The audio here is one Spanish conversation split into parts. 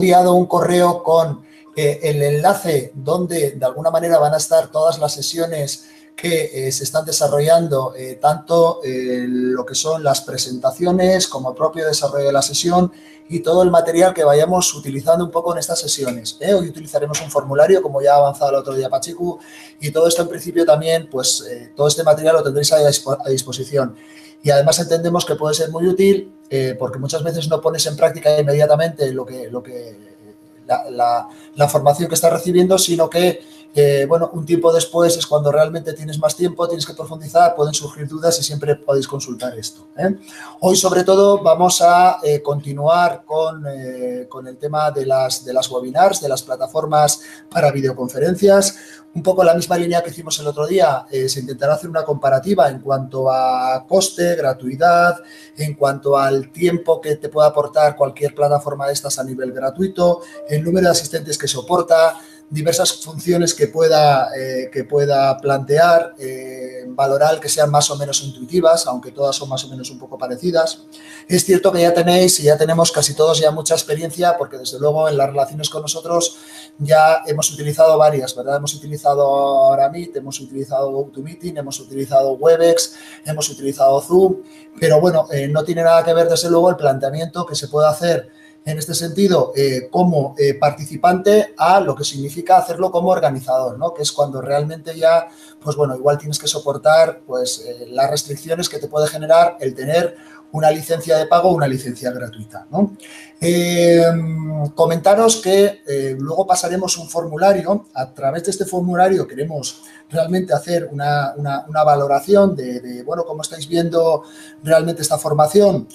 enviado un correo con el enlace donde de alguna manera van a estar todas las sesiones que se están desarrollando, tanto lo que son las presentaciones como el propio desarrollo de la sesión y todo el material que vayamos utilizando un poco en estas sesiones. Hoy utilizaremos un formulario, como ya ha avanzado el otro día Pachiku, y todo esto en principio también, pues todo este material lo tendréis a disposición. Y además entendemos que puede ser muy útil porque muchas veces no pones en práctica inmediatamente la formación que estás recibiendo, sino que bueno, un tiempo después es cuando realmente tienes más tiempo, tienes que profundizar, pueden surgir dudas y siempre podéis consultar esto. Hoy, sobre todo, vamos a continuar con el tema de las webinars, de las plataformas para videoconferencias. Un poco la misma línea que hicimos el otro día, se intentará hacer una comparativa en cuanto a coste, gratuidad, en cuanto al tiempo que te puede aportar cualquier plataforma de estas a nivel gratuito, el número de asistentes que soporta, diversas funciones que pueda plantear, valorar que sean más o menos intuitivas, aunque todas son más o menos un poco parecidas. Es cierto que ya tenéis y ya tenemos casi todos ya mucha experiencia, porque desde luego en las relaciones con nosotros ya hemos utilizado varias, ¿verdad? Hemos utilizado Aramit, hemos utilizado GoToMeeting, hemos utilizado Webex, hemos utilizado Zoom, pero bueno, no tiene nada que ver desde luego el planteamiento que se puede hacer en este sentido, como participante a lo que significa hacerlo como organizador, ¿no? Que es cuando realmente ya, pues bueno, igual tienes que soportar pues las restricciones que te puede generar el tener una licencia de pago o una licencia gratuita, ¿no? Comentaros que luego pasaremos un formulario. A través de este formulario queremos realmente hacer una valoración de, bueno, cómo estáis viendo realmente esta formación.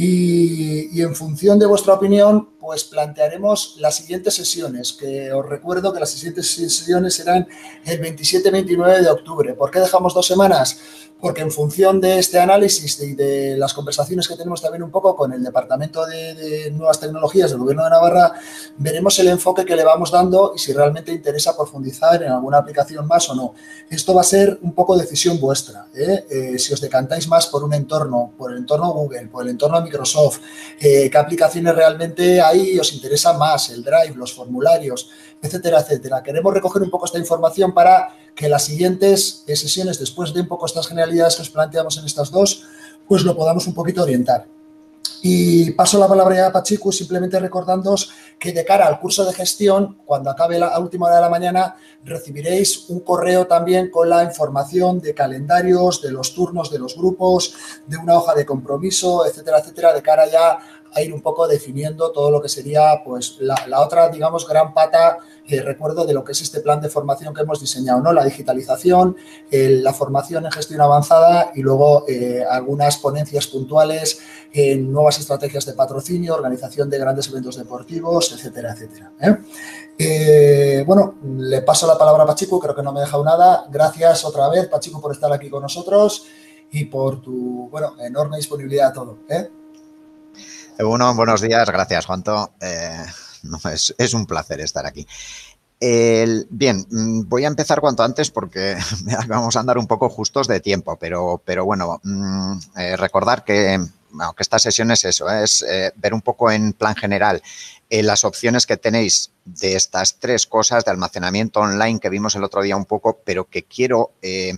Y en función de vuestra opinión, pues plantearemos las siguientes sesiones, que os recuerdo que las siguientes sesiones serán el 27-29 de octubre. ¿Por qué dejamos 2 semanas? Porque en función de este análisis y de las conversaciones que tenemos también un poco con el Departamento de Nuevas Tecnologías del Gobierno de Navarra, veremos el enfoque que le vamos dando y si realmente interesa profundizar en alguna aplicación más o no. Esto va a ser un poco decisión vuestra, si os decantáis más por un entorno, por el entorno Google, por el entorno Microsoft, qué aplicaciones realmente hay os interesa más, el Drive, los formularios, etcétera, etcétera. Queremos recoger un poco esta información para que las siguientes sesiones, después de un poco estas generalidades que os planteamos en estas dos, pues lo podamos un poquito orientar. Y paso la palabra ya a Pachiku, simplemente recordándoos que de cara al curso de gestión, cuando acabe la última hora de la mañana, recibiréis un correo también con la información de calendarios, de los turnos de los grupos, de una hoja de compromiso, etcétera, etcétera, de cara ya a ir un poco definiendo todo lo que sería pues la otra, digamos, gran pata, recuerdo de lo que es este plan de formación que hemos diseñado, ¿no? La digitalización, la formación en gestión avanzada y luego algunas ponencias puntuales en nuevas estrategias de patrocinio, organización de grandes eventos deportivos, etcétera, etcétera. Bueno, le paso la palabra a Pachiku, creo que no me he dejado nada. Gracias otra vez, Pachiku, por estar aquí con nosotros y por tu, bueno, enorme disponibilidad a todo. Bueno, buenos días, gracias, Juanto. No, es un placer estar aquí. Bien, voy a empezar cuanto antes porque vamos a andar un poco justos de tiempo, pero bueno, recordar que esta sesión es eso, es ver un poco en plan general las opciones que tenéis de estas 3 cosas de almacenamiento online que vimos el otro día un poco, pero que quiero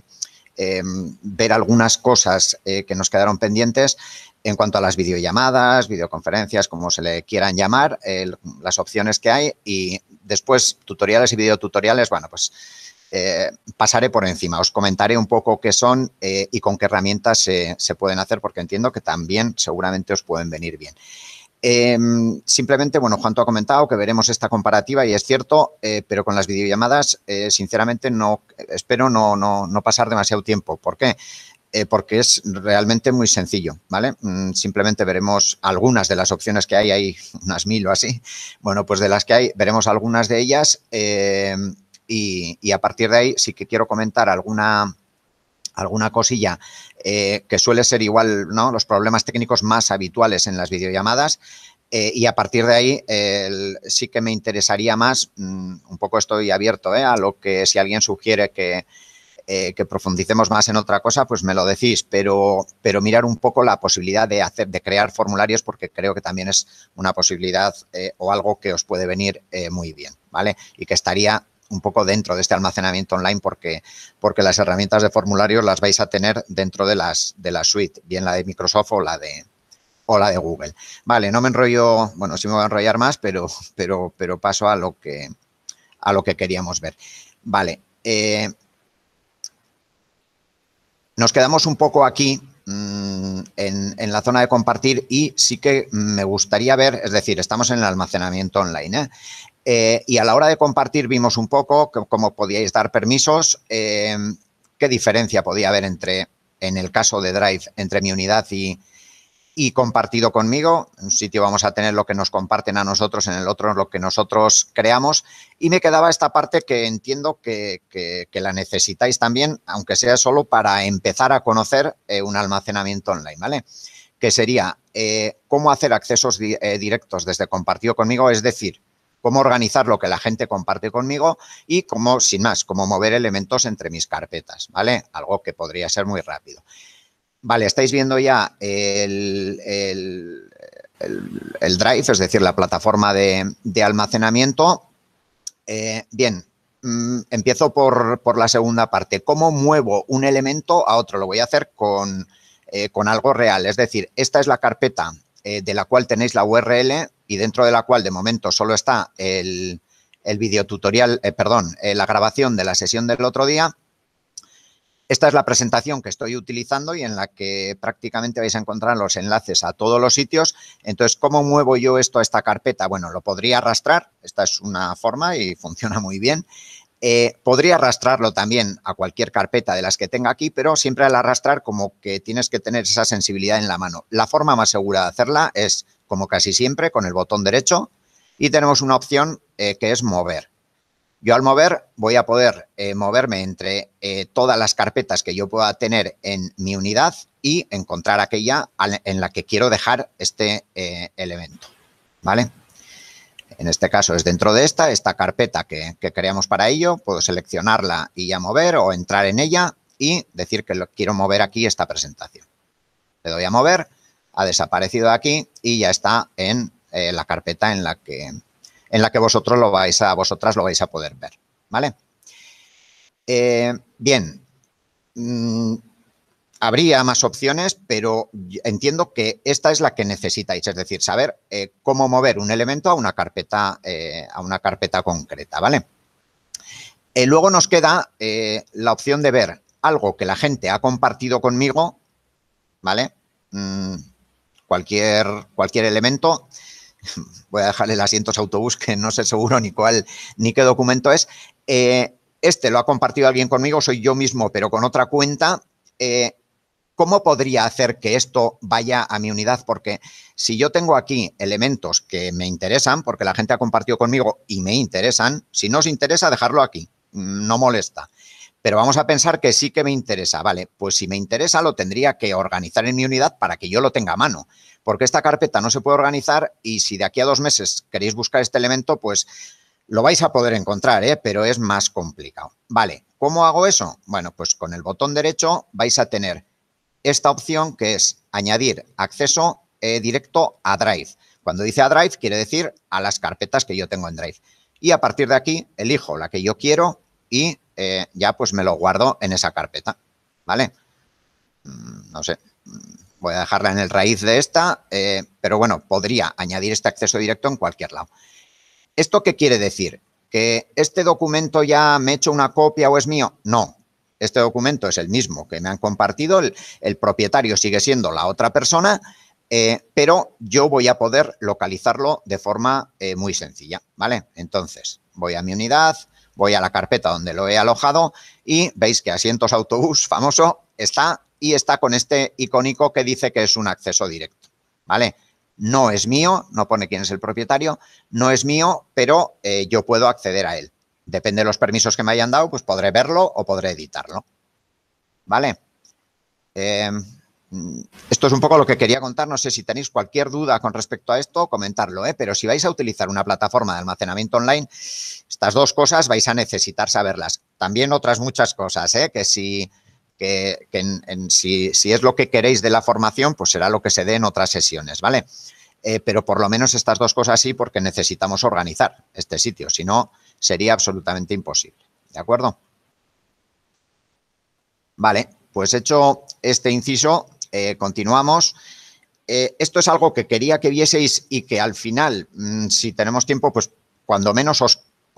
ver algunas cosas que nos quedaron pendientes en cuanto a las videollamadas, videoconferencias, como se le quieran llamar, las opciones que hay y después tutoriales y videotutoriales, bueno, pues pasaré por encima, os comentaré un poco qué son y con qué herramientas se pueden hacer porque entiendo que también seguramente os pueden venir bien. Simplemente, bueno, Juanto ha comentado que veremos esta comparativa y es cierto, pero con las videollamadas, sinceramente, espero no pasar demasiado tiempo. ¿Por qué? Porque es realmente muy sencillo, ¿vale? Simplemente veremos algunas de las opciones que hay unas 1000 o así. Bueno, pues de las que hay, veremos algunas de ellas y a partir de ahí sí que quiero comentar alguna cosilla que suele ser igual, ¿no? Los problemas técnicos más habituales en las videollamadas y a partir de ahí sí que me interesaría más, un poco estoy abierto a lo que si alguien sugiere que que profundicemos más en otra cosa, pues me lo decís, pero mirar un poco la posibilidad de crear formularios, porque creo que también es una posibilidad o algo que os puede venir muy bien, ¿vale? Y que estaría un poco dentro de este almacenamiento online porque las herramientas de formularios las vais a tener dentro de la suite, bien la de Microsoft o la de Google. Vale, no me enrollo, bueno, sí me voy a enrollar más, pero paso a lo que queríamos ver. Vale, nos quedamos un poco aquí en la zona de compartir y sí que me gustaría ver, es decir, estamos en el almacenamiento online, y a la hora de compartir vimos un poco cómo podíais dar permisos, qué diferencia podía haber en el caso de Drive, entre mi unidad y compartido conmigo. En un sitio vamos a tener lo que nos comparten a nosotros, en el otro lo que nosotros creamos. Y me quedaba esta parte que entiendo que la necesitáis también, aunque sea solo para empezar a conocer un almacenamiento online, ¿vale? Que sería cómo hacer accesos directos desde compartido conmigo, es decir, cómo organizar lo que la gente comparte conmigo y cómo, sin más, cómo mover elementos entre mis carpetas, ¿vale? Algo que podría ser muy rápido. Vale, estáis viendo ya el Drive, es decir, la plataforma de almacenamiento. Bien, empiezo por la segunda parte. ¿Cómo muevo un elemento a otro? Lo voy a hacer con algo real. Es decir, esta es la carpeta de la cual tenéis la URL y dentro de la cual de momento solo está el videotutorial, la grabación de la sesión del otro día. Esta es la presentación que estoy utilizando y en la que prácticamente vais a encontrar los enlaces a todos los sitios. Entonces, ¿cómo muevo yo esto a esta carpeta? Bueno, lo podría arrastrar. Esta es una forma y funciona muy bien. Podría arrastrarlo también a cualquier carpeta de las que tenga aquí, pero siempre al arrastrar como que tienes que tener esa sensibilidad en la mano. La forma más segura de hacerla es, como casi siempre, con el botón derecho y tenemos una opción que es mover. Yo al mover voy a poder moverme entre todas las carpetas que yo pueda tener en mi unidad y encontrar aquella en la que quiero dejar este elemento, ¿vale? En este caso es dentro de esta carpeta que creamos para ello. Puedo seleccionarla y ya mover o entrar en ella y decir que quiero mover aquí esta presentación. Le doy a mover, ha desaparecido de aquí y ya está en la carpeta en la que vosotras lo vais a poder ver, ¿vale? Bien, habría más opciones, pero entiendo que esta es la que necesitáis, es decir, saber cómo mover un elemento a una carpeta concreta, ¿vale? Luego nos queda la opción de ver algo que la gente ha compartido conmigo, ¿vale? Cualquier elemento. Voy a dejarle el asientos autobús, que no sé seguro ni qué documento es. Este lo ha compartido alguien conmigo, soy yo mismo, pero con otra cuenta. ¿Cómo podría hacer que esto vaya a mi unidad? Porque si yo tengo aquí elementos que me interesan, porque la gente ha compartido conmigo y me interesan, si no os interesa, dejarlo aquí, no molesta. Pero vamos a pensar que sí que me interesa. Vale, pues si me interesa lo tendría que organizar en mi unidad para que yo lo tenga a mano. Porque esta carpeta no se puede organizar y si de aquí a 2 meses queréis buscar este elemento, pues lo vais a poder encontrar, pero es más complicado. Vale, ¿cómo hago eso? Bueno, pues con el botón derecho vais a tener esta opción que es añadir acceso directo a Drive. Cuando dice a Drive quiere decir a las carpetas que yo tengo en Drive. Y a partir de aquí elijo la que yo quiero y ya pues me lo guardo en esa carpeta, ¿vale? No sé, voy a dejarla en el raíz de esta, pero bueno, podría añadir este acceso directo en cualquier lado. ¿Esto qué quiere decir? ¿Que este documento ya me he hecho una copia o es mío? No. Este documento es el mismo que me han compartido, el propietario sigue siendo la otra persona, pero yo voy a poder localizarlo de forma muy sencilla, ¿vale? Entonces, voy a mi unidad, voy a la carpeta donde lo he alojado y veis que asientos autobús famoso está y está con este icónico que dice que es un acceso directo, ¿vale? No es mío, no pone quién es el propietario, no es mío, pero yo puedo acceder a él. Depende de los permisos que me hayan dado, pues podré verlo o podré editarlo. ¿Vale? esto es un poco lo que quería contar. No sé si tenéis cualquier duda con respecto a esto, comentarlo, pero si vais a utilizar una plataforma de almacenamiento online, estas dos cosas vais a necesitar saberlas. También otras muchas cosas, que si es lo que queréis de la formación, pues será lo que se dé en otras sesiones, ¿vale? Pero por lo menos estas dos cosas sí, porque necesitamos organizar este sitio, si no, sería absolutamente imposible, ¿de acuerdo? Vale, pues hecho este inciso, continuamos. Esto es algo que quería que vieseis y que al final, si tenemos tiempo, pues cuando menos os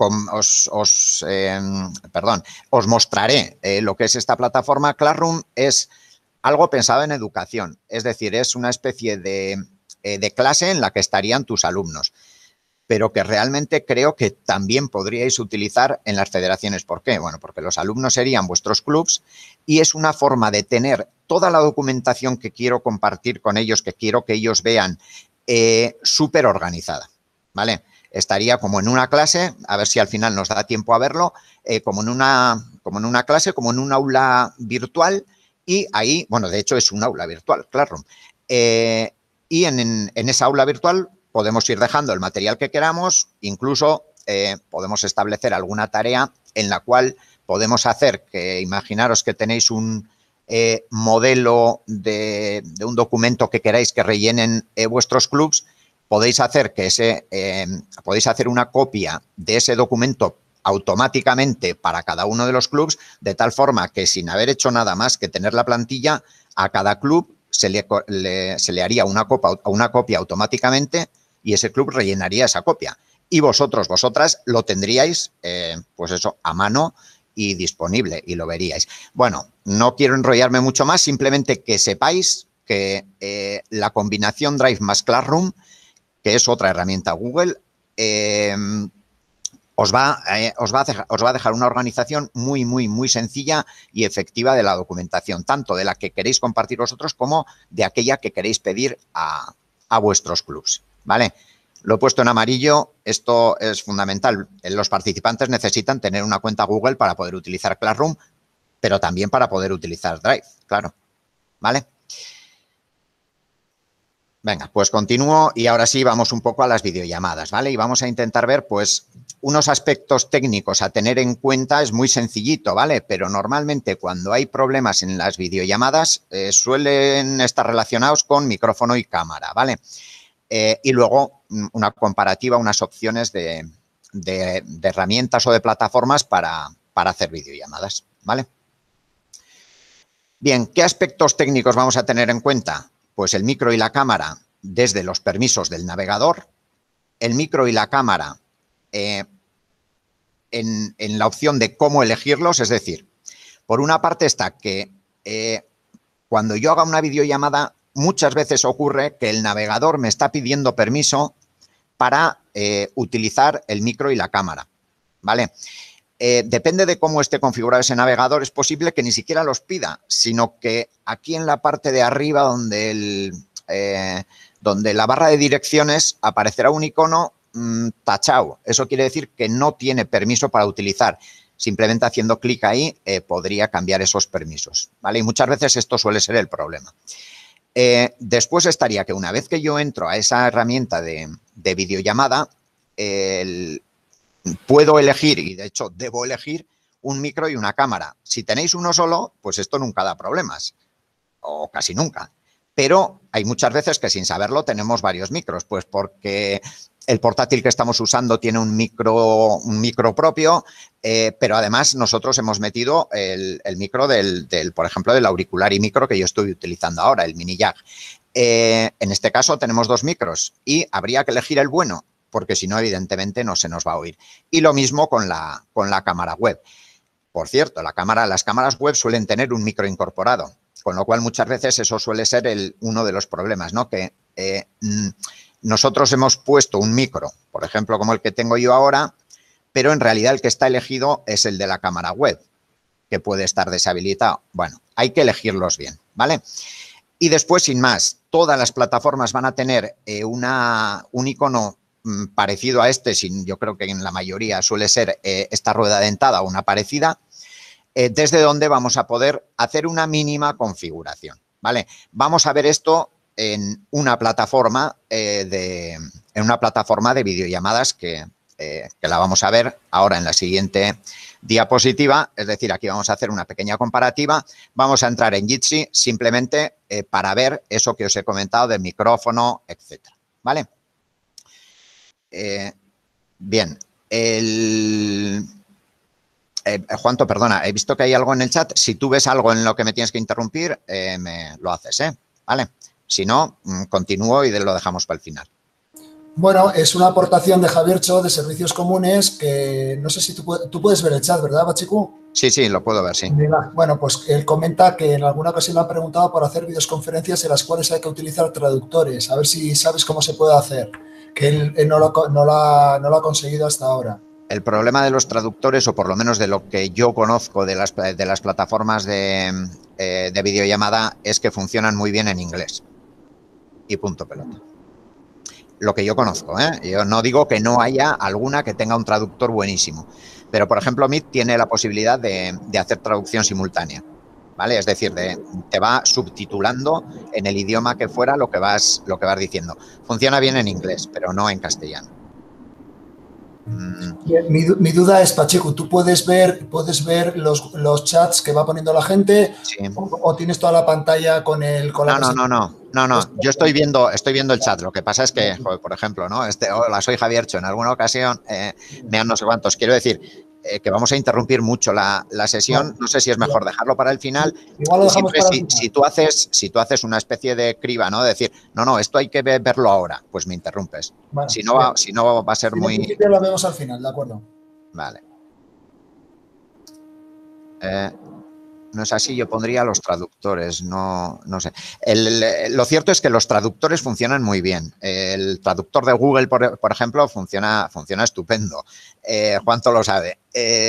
mostraré lo que es esta plataforma. Classroom es algo pensado en educación, es decir, es una especie de clase en la que estarían tus alumnos, pero que realmente creo que también podríais utilizar en las federaciones. ¿Por qué? Bueno, porque los alumnos serían vuestros clubs y es una forma de tener toda la documentación que quiero compartir con ellos, que quiero que ellos vean, súper organizada, ¿vale? Estaría como en una clase, a ver si al final nos da tiempo a verlo, como en una clase, como en un aula virtual, y ahí, bueno, de hecho es un aula virtual, Classroom. Y en esa aula virtual podemos ir dejando el material que queramos, incluso podemos establecer alguna tarea en la cual podemos hacer que, imaginaros que tenéis un modelo de un documento que queráis que rellenen vuestros clubs, podéis hacer podéis hacer una copia de ese documento automáticamente para cada uno de los clubs, de tal forma que sin haber hecho nada más que tener la plantilla, a cada club se le haría una copia automáticamente y ese club rellenaría esa copia. Y vosotras lo tendríais, pues eso, a mano y disponible y lo veríais. Bueno, no quiero enrollarme mucho más, simplemente que sepáis que la combinación Drive más Classroom, que es otra herramienta Google, os va a dejar una organización muy, muy, muy sencilla y efectiva de la documentación, tanto de la que queréis compartir vosotros como de aquella que queréis pedir a vuestros clubs, ¿vale? Lo he puesto en amarillo, esto es fundamental. Los participantes necesitan tener una cuenta Google para poder utilizar Classroom, pero también para poder utilizar Drive, claro, ¿vale? Venga, pues continúo y ahora sí vamos un poco a las videollamadas, ¿vale? Y vamos a intentar ver, pues, unos aspectos técnicos a tener en cuenta. Es muy sencillito, ¿vale? Pero normalmente cuando hay problemas en las videollamadas suelen estar relacionados con micrófono y cámara, ¿vale? Y luego una comparativa, unas opciones de herramientas o de plataformas para hacer videollamadas, ¿vale? Bien, ¿qué aspectos técnicos vamos a tener en cuenta? Pues el micro y la cámara desde los permisos del navegador, el micro y la cámara en la opción de cómo elegirlos, es decir, por una parte está que cuando yo haga una videollamada muchas veces ocurre que el navegador me está pidiendo permiso para utilizar el micro y la cámara, ¿vale? Depende de cómo esté configurado ese navegador, es posible que ni siquiera los pida, sino que aquí en la parte de arriba donde la barra de direcciones aparecerá un icono tachado. Eso quiere decir que no tiene permiso para utilizar. Simplemente haciendo clic ahí podría cambiar esos permisos, ¿vale? Y muchas veces esto suele ser el problema. Después estaría que una vez que yo entro a esa herramienta de videollamada, puedo elegir, y de hecho debo elegir, un micro y una cámara. Si tenéis uno solo, pues esto nunca da problemas, o casi nunca. Pero hay muchas veces que sin saberlo tenemos varios micros, pues porque el portátil que estamos usando tiene un micro propio, pero además nosotros hemos metido el micro por ejemplo, del auricular y micro que yo estoy utilizando ahora, el mini jack. En este caso tenemos dos micros y habría que elegir el bueno, porque si no, evidentemente, no se nos va a oír. Y lo mismo con la cámara web. Por cierto, las cámaras web suelen tener un micro incorporado, con lo cual muchas veces eso suele ser uno de los problemas, ¿no? Que nosotros hemos puesto un micro, por ejemplo, como el que tengo yo ahora, pero en realidad el que está elegido es el de la cámara web, que puede estar deshabilitado. Bueno, hay que elegirlos bien, ¿vale? Y después, sin más, todas las plataformas van a tener un icono parecido a este, yo creo que en la mayoría suele ser esta rueda dentada o una parecida, desde donde vamos a poder hacer una mínima configuración, ¿vale? Vamos a ver esto en una plataforma de videollamadas que la vamos a ver ahora en la siguiente diapositiva. Es decir, aquí vamos a hacer una pequeña comparativa. Vamos a entrar en Jitsi simplemente para ver eso que os he comentado del micrófono, etcétera, ¿vale? Bien, Juanto, perdona, he visto que hay algo en el chat. Si tú ves algo en lo que me tienes que interrumpir, me lo haces, ¿vale? Si no, continúo y lo dejamos para el final. Bueno, es una aportación de Javier Cho de Servicios Comunes que no sé si tú puedes ver el chat, ¿verdad, Bachiku? Sí, lo puedo ver, sí. Bueno, pues él comenta que en alguna ocasión le han preguntado por hacer videoconferencias en las cuales hay que utilizar traductores. A ver si sabes cómo se puede hacer, que él no lo ha conseguido hasta ahora. El problema de los traductores, o por lo menos de lo que yo conozco de las plataformas de videollamada, es que funcionan muy bien en inglés. Y punto pelota. Lo que yo conozco, Yo no digo que no haya alguna que tenga un traductor buenísimo, pero, por ejemplo, Meet tiene la posibilidad de hacer traducción simultánea, ¿vale? Es decir, te va subtitulando en el idioma que fuera lo que vas diciendo. Funciona bien en inglés, pero no en castellano. Mi duda es, Pacheco, ¿tú puedes ver los chats que va poniendo la gente? Sí. ¿O tienes toda la pantalla con No. Yo estoy viendo el chat. Lo que pasa es que, joder, por ejemplo, ¿no? Hola, soy Javier Cho. En alguna ocasión me han no sé cuántos. Quiero decir que vamos a interrumpir mucho la sesión. No sé si es mejor dejarlo para el final. Igual lo dejamos para el final. Si tú haces una especie de criba, ¿no? De decir, no, esto hay que verlo ahora, pues me interrumpes. Bueno, si no va a ser muy... En principio lo vemos al final, ¿de acuerdo? Vale. No es así, yo pondría los traductores, no sé. Lo cierto es que los traductores funcionan muy bien. El traductor de Google, por ejemplo, funciona estupendo. Juanto lo sabe.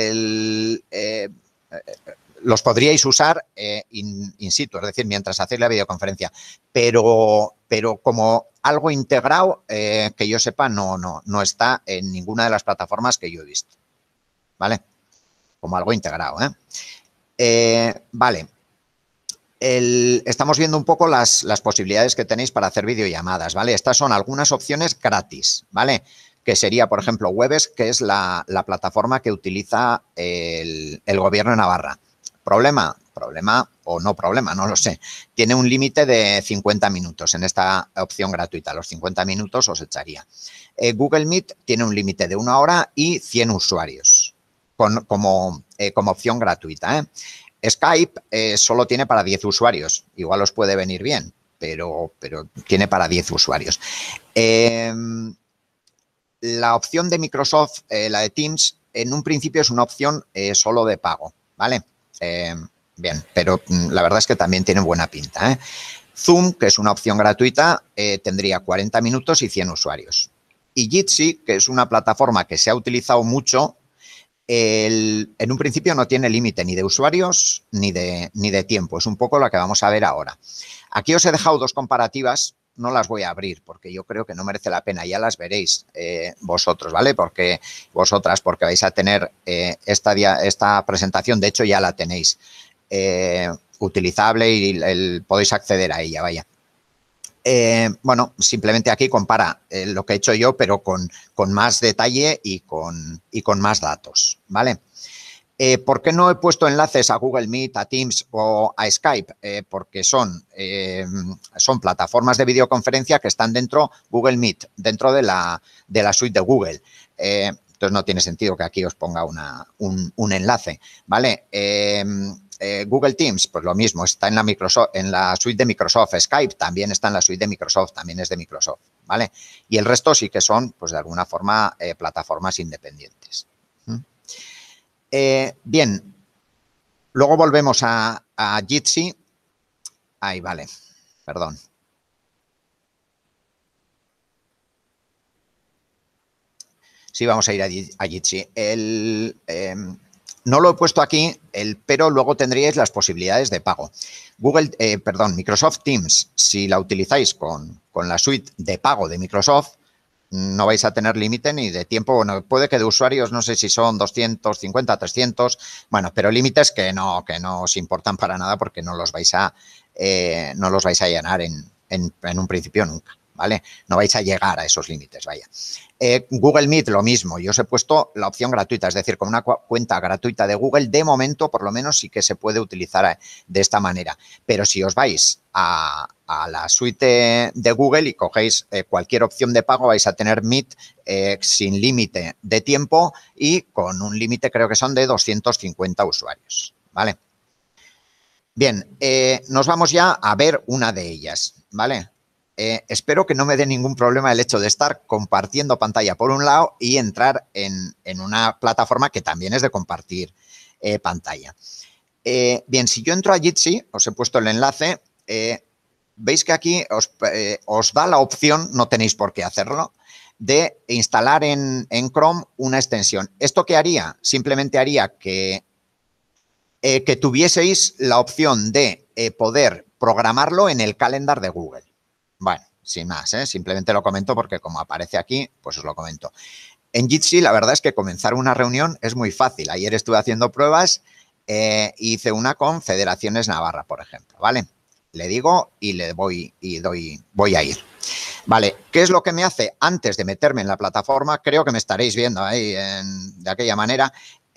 Los podríais usar in situ, es decir, mientras hacéis la videoconferencia. Pero como algo integrado, que yo sepa, no está en ninguna de las plataformas que yo he visto. ¿Vale? Como algo integrado, vale. Estamos viendo un poco las posibilidades que tenéis para hacer videollamadas, ¿vale? Estas son algunas opciones gratis, ¿vale? Que sería, por ejemplo, Webex, que es la plataforma que utiliza el gobierno de Navarra. ¿Problema o no problema? No lo sé. Tiene un límite de 50 minutos en esta opción gratuita. Los 50 minutos os echaría. Google Meet tiene un límite de 1 hora y 100 usuarios. Como opción gratuita. Skype solo tiene para 10 usuarios. Igual os puede venir bien, pero tiene para 10 usuarios. La opción de Microsoft, la de Teams, en un principio es una opción solo de pago, ¿vale? Bien, pero la verdad es que también tiene buena pinta. Zoom, que es una opción gratuita, tendría 40 minutos y 100 usuarios. Y Jitsi, que es una plataforma que se ha utilizado mucho, en un principio no tiene límite ni de usuarios ni de tiempo. Es un poco lo que vamos a ver ahora. Aquí os he dejado dos comparativas. No las voy a abrir porque yo creo que no merece la pena. Ya las veréis vosotros, ¿vale? Porque vais a tener esta presentación. De hecho, ya la tenéis utilizable y podéis acceder a ella, vaya. Bueno, simplemente aquí compara lo que he hecho yo, pero con más detalle y con más datos, ¿vale? ¿Por qué no he puesto enlaces a Google Meet, a Teams o a Skype? Porque son plataformas de videoconferencia que están dentro Google Meet, dentro de la suite de Google. Entonces, no tiene sentido que aquí os ponga un enlace, ¿vale? Google Teams, pues lo mismo, está en la suite de Microsoft. Skype también está en la suite de Microsoft, también es de Microsoft, ¿vale? Y el resto sí que son, pues de alguna forma, plataformas independientes. Bien, luego volvemos a Jitsi. Ahí, vale, perdón. Sí, vamos a ir a Jitsi. No lo he puesto aquí, pero luego tendríais las posibilidades de pago. Microsoft Teams, si la utilizáis con la suite de pago de Microsoft, no vais a tener límite ni de tiempo. Bueno, puede que de usuarios, no sé si son 250, 300, bueno, pero límites que no os importan para nada porque no los vais a llenar en un principio nunca, ¿vale? No vais a llegar a esos límites, vaya. Google Meet, lo mismo. Yo os he puesto la opción gratuita, es decir, con una cuenta gratuita de Google, de momento, por lo menos, sí que se puede utilizar de esta manera. Pero si os vais a la suite de Google y cogéis cualquier opción de pago, vais a tener Meet sin límite de tiempo y con un límite, creo que son de 250 usuarios, ¿vale? Bien, nos vamos ya a ver una de ellas, ¿vale? Espero que no me dé ningún problema el hecho de estar compartiendo pantalla por un lado y entrar en una plataforma que también es de compartir pantalla. Bien, si yo entro a Jitsi, os he puesto el enlace, veis que aquí os da la opción, no tenéis por qué hacerlo, de instalar en Chrome una extensión. ¿Esto qué haría? Simplemente haría que tuvieseis la opción de poder programarlo en el calendar de Google. Bueno, sin más, simplemente lo comento porque como aparece aquí, pues os lo comento. En Jitsi, la verdad es que comenzar una reunión es muy fácil. Ayer estuve haciendo pruebas, hice una con Federaciones Navarra, por ejemplo, ¿vale? Le digo y voy a ir. Vale, ¿qué es lo que me hace antes de meterme en la plataforma? Creo que me estaréis viendo ahí de aquella manera.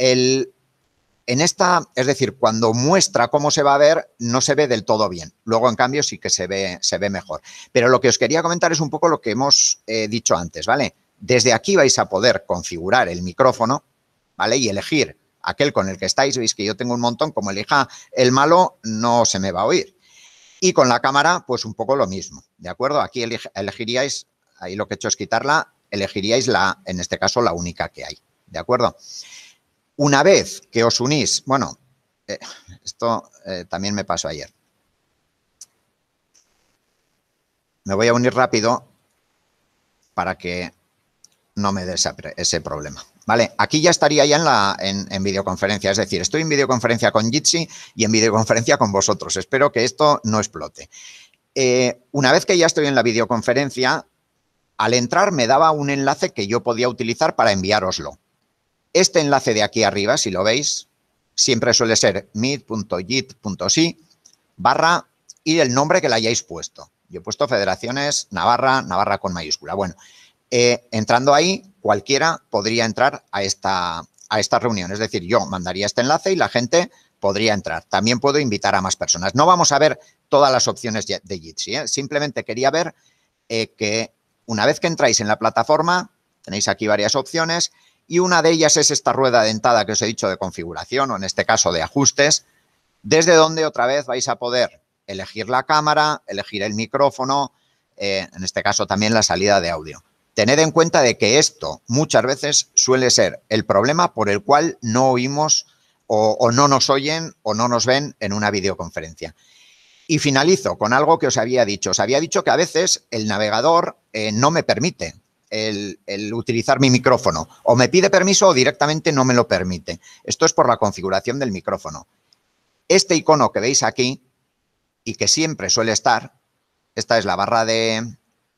En esta, es decir, cuando muestra cómo se va a ver, no se ve del todo bien. Luego, en cambio, sí que se ve mejor. Pero lo que os quería comentar es un poco lo que hemos dicho antes, ¿vale? Desde aquí vais a poder configurar el micrófono, ¿vale? Y elegir aquel con el que estáis. Veis que yo tengo un montón. Como elija el malo, no se me va a oír. Y con la cámara, pues un poco lo mismo, ¿de acuerdo? Aquí elegiríais, ahí lo que he hecho es quitarla, elegiríais en este caso, la única que hay, ¿de acuerdo? Una vez que os unís, bueno, esto también me pasó ayer. Me voy a unir rápido para que no me dé ese problema. ¿Vale? Aquí ya estaría ya en videoconferencia, es decir, estoy en videoconferencia con Jitsi y en videoconferencia con vosotros. Espero que esto no explote. Una vez que ya estoy en la videoconferencia, al entrar me daba un enlace que yo podía utilizar para enviároslo. Este enlace de aquí arriba, si lo veis, siempre suele ser meet.jit.si / y el nombre que le hayáis puesto. Yo he puesto Federaciones Navarra, Navarra con mayúscula. Bueno, entrando ahí, cualquiera podría entrar a esta reunión. Es decir, yo mandaría este enlace y la gente podría entrar. También puedo invitar a más personas. No vamos a ver todas las opciones de Jitsi, ¿eh? Simplemente quería ver que una vez que entráis en la plataforma, tenéis aquí varias opciones y una de ellas es esta rueda dentada que os he dicho de configuración o en este caso de ajustes, desde donde otra vez vais a poder elegir la cámara, elegir el micrófono, en este caso también la salida de audio. Tened en cuenta de que esto muchas veces suele ser el problema por el cual no oímos o no nos oyen o no nos ven en una videoconferencia. Y finalizo con algo que os había dicho. Os había dicho que a veces el navegador no me permite el utilizar mi micrófono. O me pide permiso o directamente no me lo permite. Esto es por la configuración del micrófono. Este icono que veis aquí y que siempre suele estar, esta es la barra de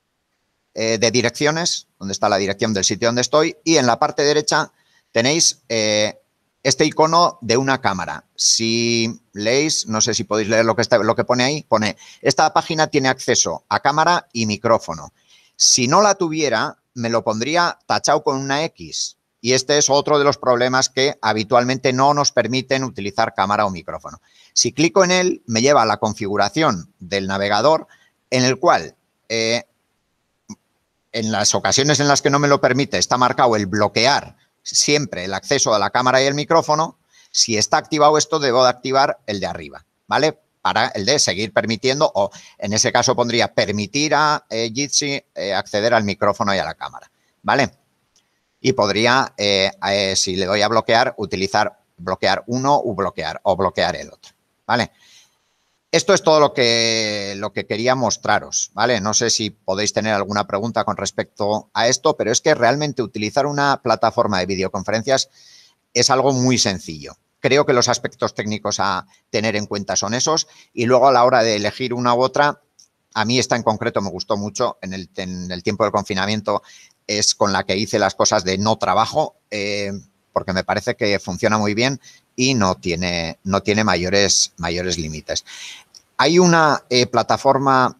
direcciones, donde está la dirección del sitio donde estoy, y en la parte derecha tenéis este icono de una cámara. Si leéis, no sé si podéis leer lo que pone ahí, pone, esta página tiene acceso a cámara y micrófono. Si no la tuviera, me lo pondría tachado con una X. Y este es otro de los problemas que habitualmente no nos permiten utilizar cámara o micrófono. Si clico en él, me lleva a la configuración del navegador, en el cual en las ocasiones en las que no me lo permite, está marcado el bloquear siempre el acceso a la cámara y el micrófono. Si está activado esto, debo de activar el de arriba, ¿vale? Para el de seguir permitiendo, o en ese caso pondría permitir a Jitsi acceder al micrófono y a la cámara, ¿vale? Y podría, si le doy a bloquear, utilizar bloquear uno o bloquear el otro, ¿vale? Esto es todo lo que quería mostraros, ¿vale? No sé si podéis tener alguna pregunta con respecto a esto, pero es que realmente utilizar una plataforma de videoconferencias es algo muy sencillo. Creo que los aspectos técnicos a tener en cuenta son esos y luego a la hora de elegir una u otra, a mí esta en concreto me gustó mucho en el tiempo del confinamiento. es con la que hice las cosas de no trabajo, porque me parece que funciona muy bien y no tiene mayores límites. Hay una plataforma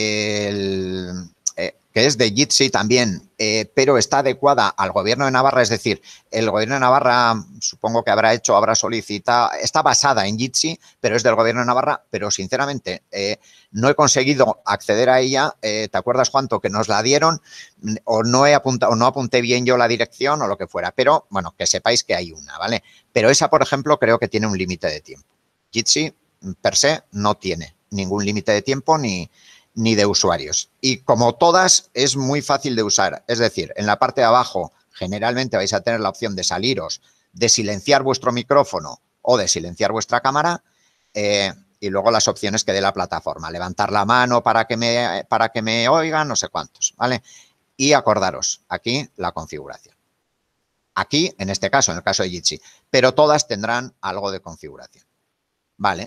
que es de Jitsi también, pero está adecuada al Gobierno de Navarra, es decir, el Gobierno de Navarra supongo que habrá solicitado, está basada en Jitsi, pero es del Gobierno de Navarra, pero sinceramente no he conseguido acceder a ella. ¿Te acuerdas, Juanto, que nos la dieron? O no he apuntado, o no apunté bien yo la dirección o lo que fuera, pero bueno, que sepáis que hay una, ¿vale? Pero esa, por ejemplo, creo que tiene un límite de tiempo. Jitsi, per se, no tiene ningún límite de tiempo ni de usuarios. Y como todas, es muy fácil de usar. Es decir, en la parte de abajo generalmente vais a tener la opción de saliros, de silenciar vuestro micrófono o de silenciar vuestra cámara, y luego las opciones que dé la plataforma. Levantar la mano para que me oigan, no sé cuántos, ¿vale? Y acordaros, aquí la configuración. Aquí, en este caso, en el caso de Jitsi, pero todas tendrán algo de configuración. Vale.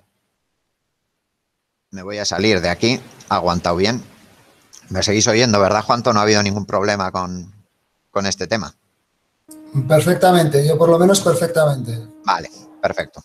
Me voy a salir de aquí. Ha aguantado bien. Me seguís oyendo, ¿verdad, Juanto? No ha habido ningún problema con este tema. Perfectamente, yo por lo menos perfectamente. Vale, perfecto.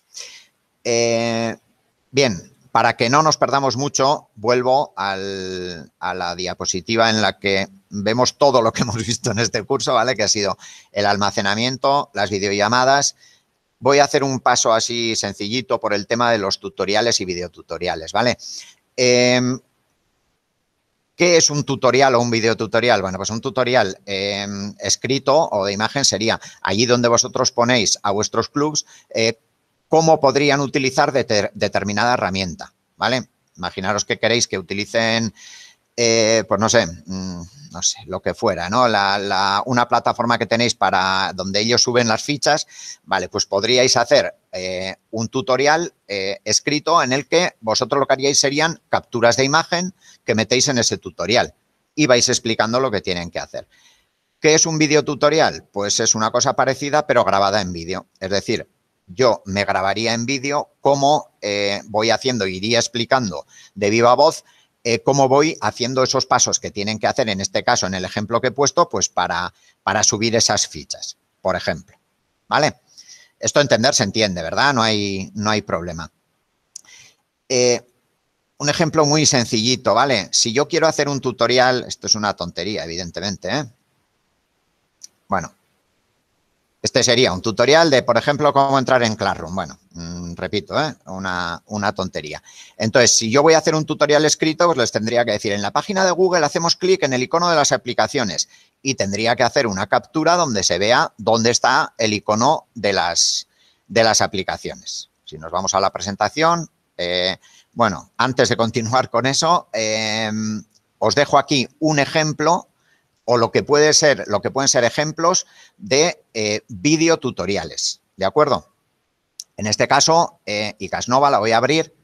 Bien, para que no nos perdamos mucho, vuelvo a la diapositiva en la que vemos todo lo que hemos visto en este curso, ¿vale? Que ha sido el almacenamiento, las videollamadas. Voy a hacer un paso así sencillito por el tema de los tutoriales y videotutoriales, ¿vale? ¿Qué es un tutorial o un videotutorial? Bueno, pues un tutorial escrito o de imagen sería allí donde vosotros ponéis a vuestros clubs cómo podrían utilizar determinada herramienta, ¿vale? Imaginaros que queréis que utilicen, pues no sé, lo que fuera, ¿no? Una plataforma que tenéis para donde ellos suben las fichas, vale, pues podríais hacer un tutorial escrito en el que vosotros lo que haríais serían capturas de imagen que metéis en ese tutorial y vais explicando lo que tienen que hacer. ¿Qué es un videotutorial? Pues es una cosa parecida, pero grabada en vídeo. Es decir, yo me grabaría en vídeo cómo voy haciendo, iría explicando de viva voz cómo voy haciendo esos pasos que tienen que hacer, en este caso, en el ejemplo que he puesto, pues para subir esas fichas, por ejemplo. ¿Vale? Esto entender se entiende, ¿verdad? No hay problema. Un ejemplo muy sencillito, ¿vale? Si yo quiero hacer un tutorial, esto es una tontería, evidentemente, ¿eh? Bueno, este sería un tutorial de, por ejemplo, cómo entrar en Classroom. Bueno, repito, una tontería. Entonces, si yo voy a hacer un tutorial escrito, pues les tendría que decir, en la página de Google hacemos clic en el icono de las aplicaciones y tendría que hacer una captura donde se vea dónde está el icono de las aplicaciones. Si nos vamos a la presentación, bueno, antes de continuar con eso, os dejo aquí un ejemplo o lo que pueden ser ejemplos de videotutoriales, ¿de acuerdo? En este caso, Icasnova, la voy a abrir,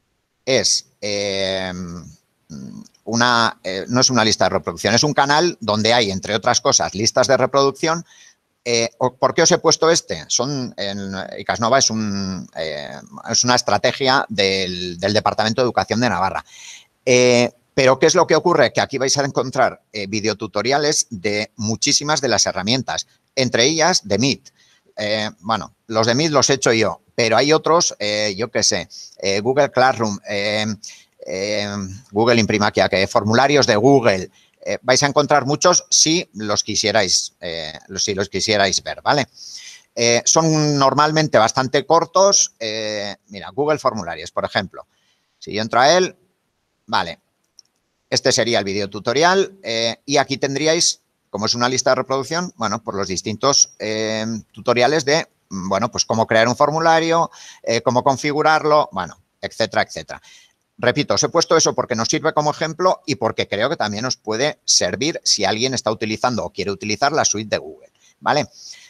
no es una lista de reproducción, es un canal donde hay, entre otras cosas, listas de reproducción. ¿Por qué os he puesto este? Icasnova es una estrategia del Departamento de Educación de Navarra. Pero, ¿qué es lo que ocurre? Que aquí vais a encontrar videotutoriales de muchísimas de las herramientas, entre ellas de Meet. Bueno, los de Meet los he hecho yo, pero hay otros, yo qué sé, Google Classroom, Google Imprimakia, que formularios de Google. Vais a encontrar muchos si los quisierais ver, ¿vale? Son normalmente bastante cortos. Mira, Google Formularios, por ejemplo. Si yo entro a él, vale. Este sería el videotutorial y aquí tendríais, como es una lista de reproducción, bueno, por los distintos tutoriales de, bueno, pues cómo crear un formulario, cómo configurarlo, bueno, etcétera, etcétera. Repito, os he puesto eso porque nos sirve como ejemplo y porque creo que también os puede servir si alguien está utilizando o quiere utilizar la suite de Google, ¿vale?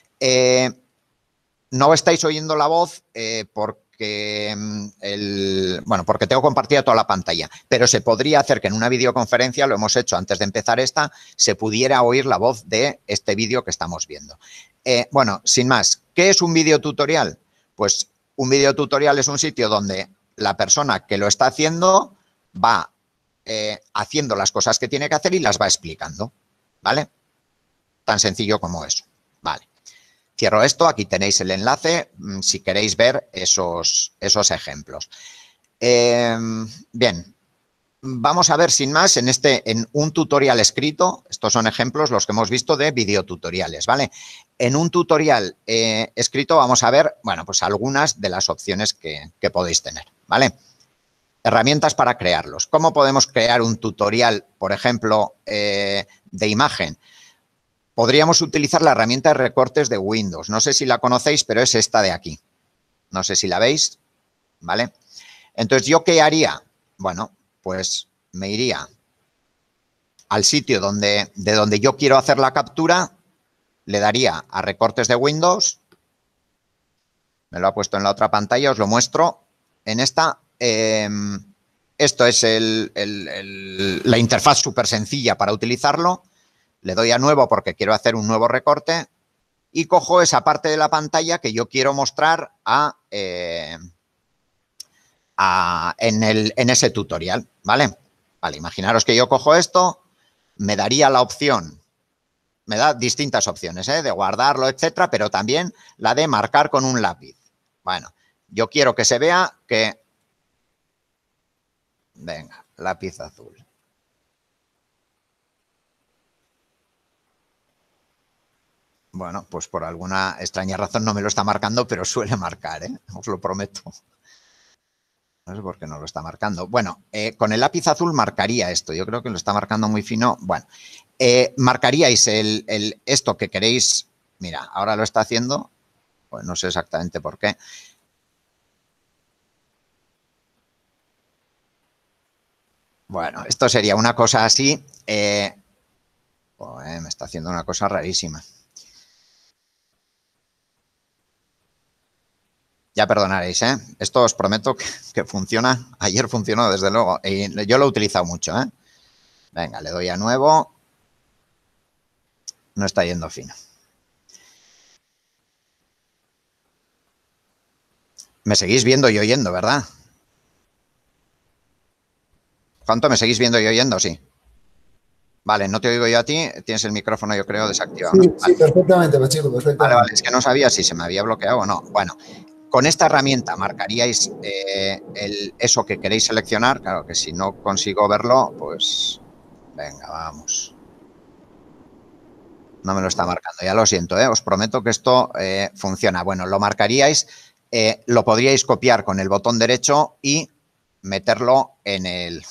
No estáis oyendo la voz porque tengo compartida toda la pantalla, pero se podría hacer que en una videoconferencia, lo hemos hecho antes de empezar esta, se pudiera oír la voz de este vídeo que estamos viendo. Bueno, sin más, ¿qué es un videotutorial? Pues un videotutorial es un sitio donde la persona que lo está haciendo va haciendo las cosas que tiene que hacer y las va explicando, ¿vale? Tan sencillo como eso. Vale. Cierro esto, aquí tenéis el enlace si queréis ver esos ejemplos. Bien, vamos a ver sin más en un tutorial escrito. Estos son ejemplos los que hemos visto de videotutoriales, ¿vale? En un tutorial escrito vamos a ver, bueno, pues algunas de las opciones que podéis tener, ¿vale? Herramientas para crearlos. ¿Cómo podemos crear un tutorial, por ejemplo, de imagen? Podríamos utilizar la herramienta de recortes de Windows. No sé si la conocéis, pero es esta de aquí. No sé si la veis, ¿vale? Entonces, ¿yo qué haría? Bueno, pues me iría al sitio de donde yo quiero hacer la captura, le daría a recortes de Windows, me lo ha puesto en la otra pantalla, os lo muestro. En esta, esto es la interfaz súper sencilla para utilizarlo. Le doy a nuevo porque quiero hacer un nuevo recorte y cojo esa parte de la pantalla que yo quiero mostrar en ese tutorial, ¿vale? Vale, imaginaros que yo cojo esto, me daría la opción, me da distintas opciones, de guardarlo, etcétera, pero también la de marcar con un lápiz. Bueno, yo quiero que se vea que, venga, lápiz azul. Bueno, pues por alguna extraña razón no me lo está marcando, pero suele marcar, os lo prometo. No sé por qué no lo está marcando. Bueno, con el lápiz azul marcaría esto. Yo creo que lo está marcando muy fino. Bueno, marcaríais esto que queréis. Mira, ahora lo está haciendo. Pues no sé exactamente por qué. Bueno, esto sería una cosa así. Me está haciendo una cosa rarísima. Ya perdonaréis, ¿eh? Esto os prometo que funciona. Ayer funcionó, desde luego. Y yo lo he utilizado mucho, ¿eh? Venga, le doy a nuevo. No está yendo fino. Me seguís viendo y oyendo, ¿verdad? ¿Cuánto me seguís viendo y oyendo? Sí. Vale, no te oigo yo a ti. Tienes el micrófono, yo creo, desactivado, ¿no? Sí, sí, Vale. perfectamente, Pachico, Vale, vale. perfectamente. Es que no sabía si se me había bloqueado o no. Bueno, con esta herramienta marcaríais eso que queréis seleccionar. Claro que si no consigo verlo, pues venga, vamos. No me lo está marcando, ya lo siento, os prometo que esto funciona. Bueno, lo marcaríais, lo podríais copiar con el botón derecho y meterlo en el...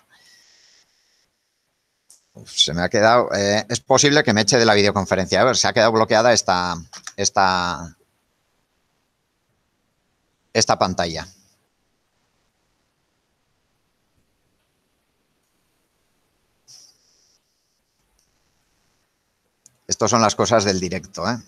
se me ha quedado... es posible que me eche de la videoconferencia. A ver, se ha quedado bloqueada esta pantalla. Estas son las cosas del directo, ¿eh?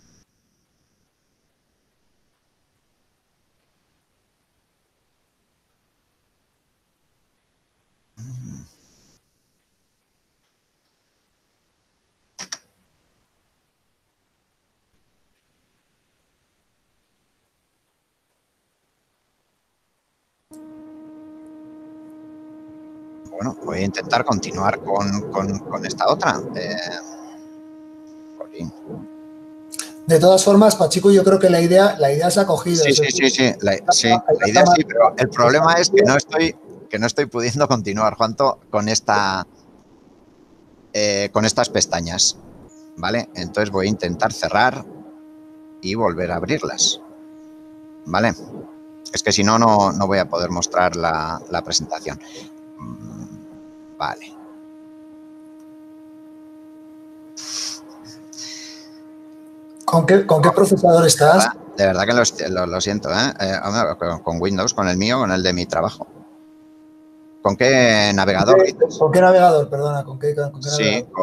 Bueno, voy a intentar continuar con esta otra. De todas formas, Pachico, yo creo que la idea se ha cogido. Sí, Es sí, decir, sí, sí. La idea sí, pero el problema es que no estoy pudiendo continuar, Juanto, con estas pestañas, ¿vale? Entonces voy a intentar cerrar y volver a abrirlas, ¿vale? Es que si no, no voy a poder mostrar la presentación. Vale. ¿Con qué procesador estás? De verdad que lo siento, ¿eh? Con Windows, con el mío, con el de mi trabajo. ¿Con qué navegador dices? ¿Con qué navegador? Perdona, ¿con qué Sí, navegador?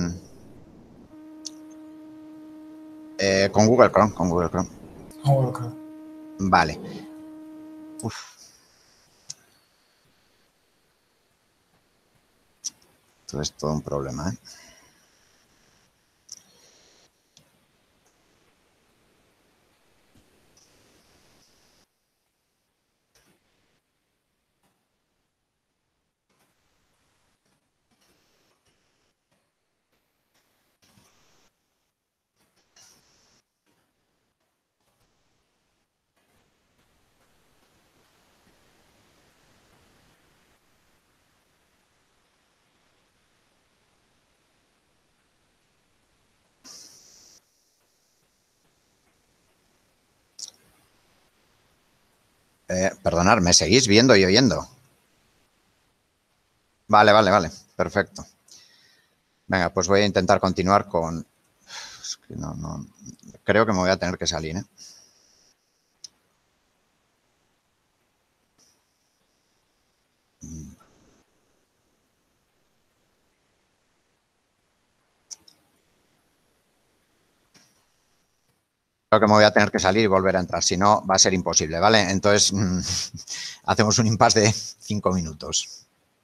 con Google Chrome, con Google Chrome. Google. Vale. Uf. Esto es todo un problema, ¿eh? Perdonad, ¿me seguís viendo y oyendo? Vale, vale, vale. Perfecto. Venga, pues voy a intentar continuar con... Es que no... Creo que me voy a tener que salir, ¿eh? Creo que me voy a tener que salir y volver a entrar, si no va a ser imposible, ¿vale? Entonces, hacemos un impasse de 5 minutos.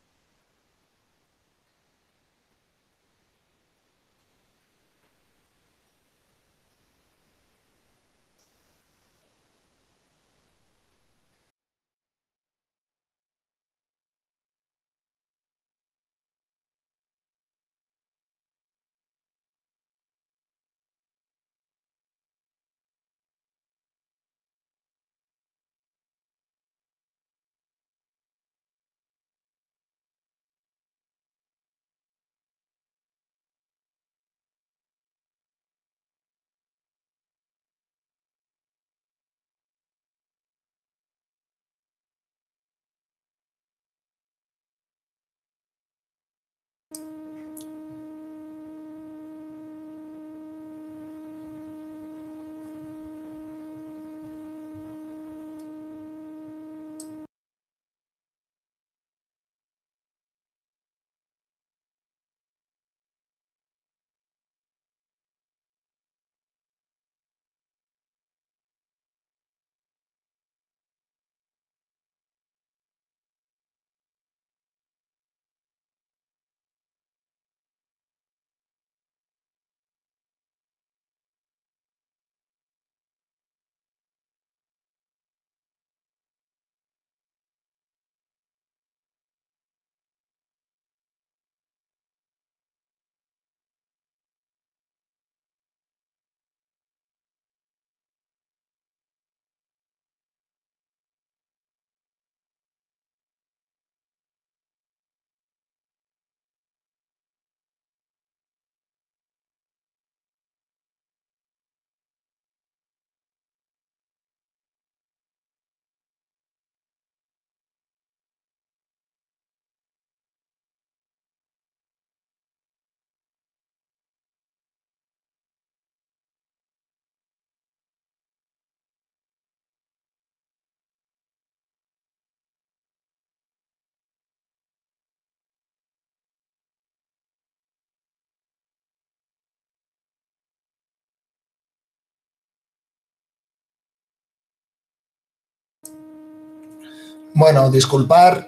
Bueno, disculpar,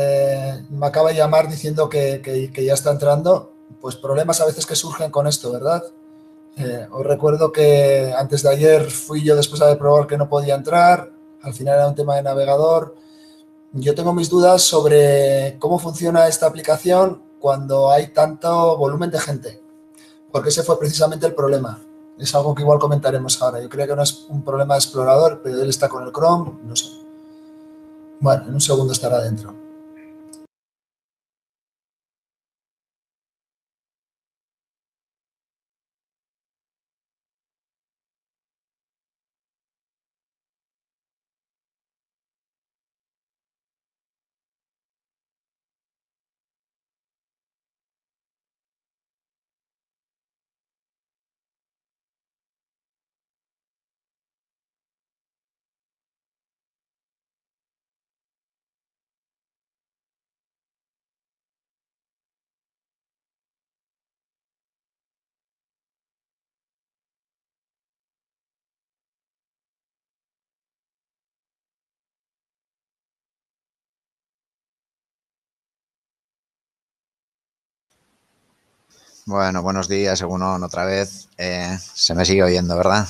me acaba de llamar diciendo que ya está entrando. Pues problemas a veces que surgen con esto, ¿verdad? Os recuerdo que antes de ayer fui yo después de haber probado que no podía entrar. Al final era un tema de navegador. Yo tengo mis dudas sobre cómo funciona esta aplicación cuando hay tanto volumen de gente, porque ese fue precisamente el problema. Es algo que igual comentaremos ahora. Yo creo que no es un problema de explorador, pero él está con el Chrome, no sé. Bueno, en un segundo estará dentro. Bueno, buenos días, Egunon, otra vez. Se me sigue oyendo, ¿verdad?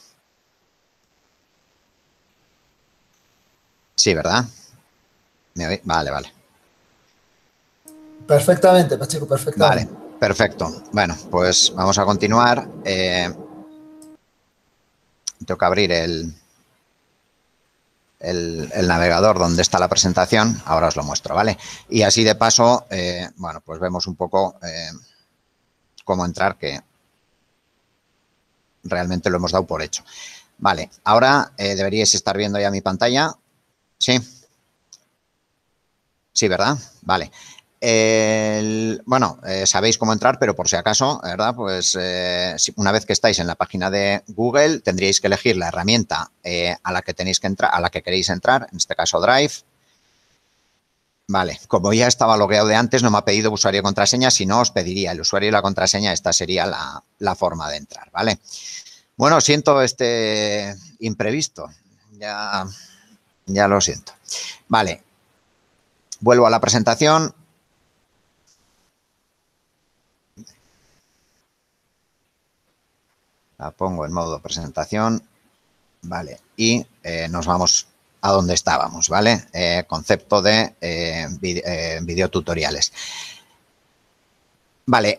Sí, ¿verdad? ¿Me oí? Vale, vale. Perfectamente, Pacheco, Vale, perfectamente. perfecto. Bueno, pues vamos a continuar. Tengo que abrir el navegador donde está la presentación. Ahora os lo muestro, ¿vale? Y así de paso, bueno, pues vemos un poco cómo entrar, que realmente lo hemos dado por hecho. Vale, ahora deberíais estar viendo ya mi pantalla. Sí. Sí, ¿verdad? Vale. Bueno, sabéis cómo entrar, pero por si acaso, ¿verdad? Pues una vez que estáis en la página de Google, tendríais que elegir la herramienta a la que tenéis que entrar, a la que queréis entrar, en este caso Drive. Vale, como ya estaba logueado de antes, no me ha pedido usuario y contraseña, si no os pediría el usuario y la contraseña, esta sería la forma de entrar, ¿vale? Bueno, siento este imprevisto, ya lo siento. Vale, vuelvo a la presentación. La pongo en modo presentación, ¿vale? Y nos vamos a donde estábamos, ¿vale? Concepto de videotutoriales. Vale,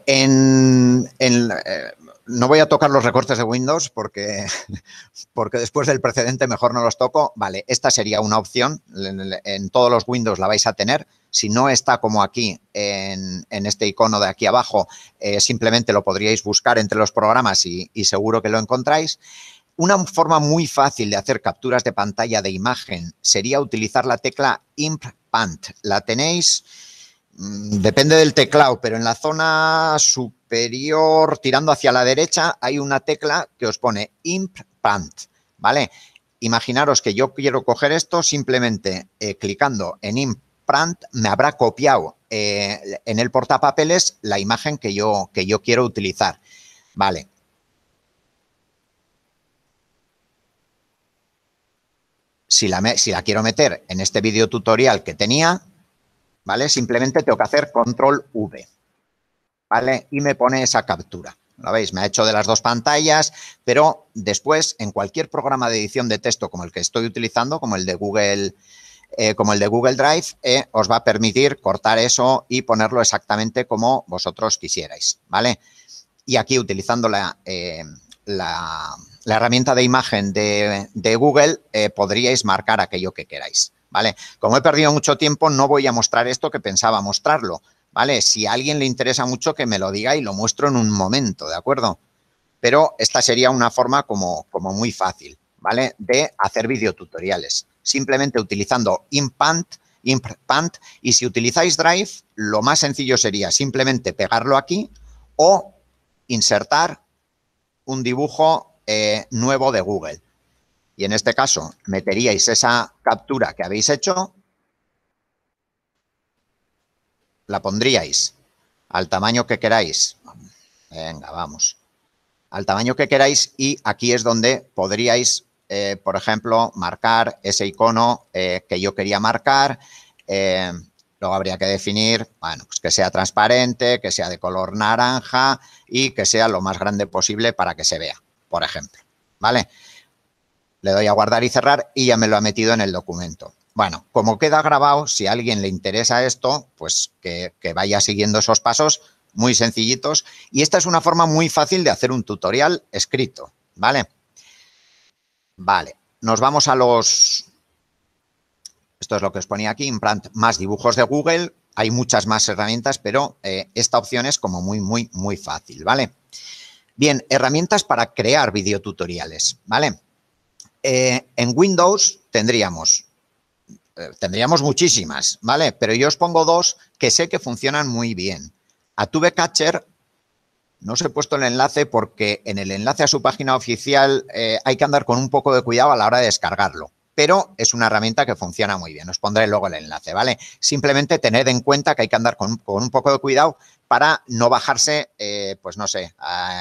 no voy a tocar los recortes de Windows porque después del precedente mejor no los toco. Vale, esta sería una opción. En todos los Windows la vais a tener. Si no está como aquí en este icono de aquí abajo, simplemente lo podríais buscar entre los programas y seguro que lo encontráis. Una forma muy fácil de hacer capturas de pantalla de imagen sería utilizar la tecla Imp-Pant. La tenéis, depende del teclado, pero en la zona superior, tirando hacia la derecha, hay una tecla que os pone Imp-Pant, ¿vale? Imaginaros que yo quiero coger esto, simplemente clicando en Imp-Pant me habrá copiado en el portapapeles la imagen que yo quiero utilizar, ¿vale? Si la quiero meter en este video tutorial que tenía, ¿vale? Simplemente tengo que hacer control V, ¿vale? Y me pone esa captura. ¿Lo veis? Me ha hecho de las dos pantallas, pero después en cualquier programa de edición de texto como el que estoy utilizando, como el de Google Drive, os va a permitir cortar eso y ponerlo exactamente como vosotros quisierais, ¿vale? Y aquí utilizando la herramienta de imagen de Google, podríais marcar aquello que queráis, ¿vale? Como he perdido mucho tiempo, no voy a mostrar esto que pensaba mostrarlo, ¿vale? Si a alguien le interesa mucho, que me lo diga y lo muestro en un momento, ¿de acuerdo? Pero esta sería una forma como muy fácil, ¿vale? De hacer videotutoriales. Simplemente utilizando Imp-Pant, y si utilizáis Drive, lo más sencillo sería simplemente pegarlo aquí o insertar un dibujo nuevo de Google. Y en este caso, meteríais esa captura que habéis hecho, la pondríais al tamaño que queráis. Venga, vamos. Al tamaño que queráis y aquí es donde podríais, por ejemplo, marcar ese icono que yo quería marcar. Luego habría que definir, bueno, pues que sea transparente, que sea de color naranja y que sea lo más grande posible para que se vea, por ejemplo, ¿vale? Le doy a guardar y cerrar y ya me lo ha metido en el documento. Bueno, como queda grabado, si a alguien le interesa esto, pues que vaya siguiendo esos pasos muy sencillitos. Y esta es una forma muy fácil de hacer un tutorial escrito, ¿vale? Vale, nos vamos a los... Esto es lo que os ponía aquí, Imp-Pant más dibujos de Google. Hay muchas más herramientas, pero esta opción es como muy fácil, ¿vale? Bien, herramientas para crear videotutoriales, ¿vale? En Windows tendríamos muchísimas, ¿vale? Pero yo os pongo dos que sé que funcionan muy bien. Atube Catcher, no os he puesto el enlace porque en el enlace a su página oficial hay que andar con un poco de cuidado a la hora de descargarlo. Pero es una herramienta que funciona muy bien. Os pondré luego el enlace, ¿vale? Simplemente tened en cuenta que hay que andar con un poco de cuidado para no bajarse, pues no sé,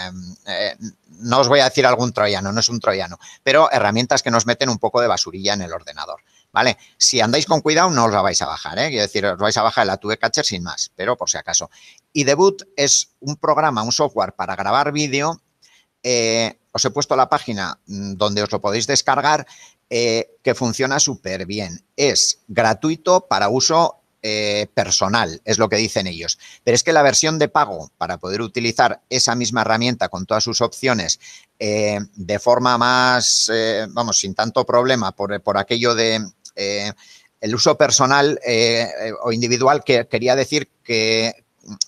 no os voy a decir algún troyano, no es un troyano, pero herramientas que nos meten un poco de basurilla en el ordenador, ¿vale? Si andáis con cuidado no os la vais a bajar, ¿eh? Quiero decir, os vais a bajar el Atube Catcher sin más, pero por si acaso. Y Debut es un programa, un software para grabar vídeo. Os he puesto la página donde os lo podéis descargar, que funciona súper bien. Es gratuito para uso personal, es lo que dicen ellos. Pero es que la versión de pago, para poder utilizar esa misma herramienta con todas sus opciones de forma más, vamos, sin tanto problema por aquello de el uso personal o individual, que quería decir que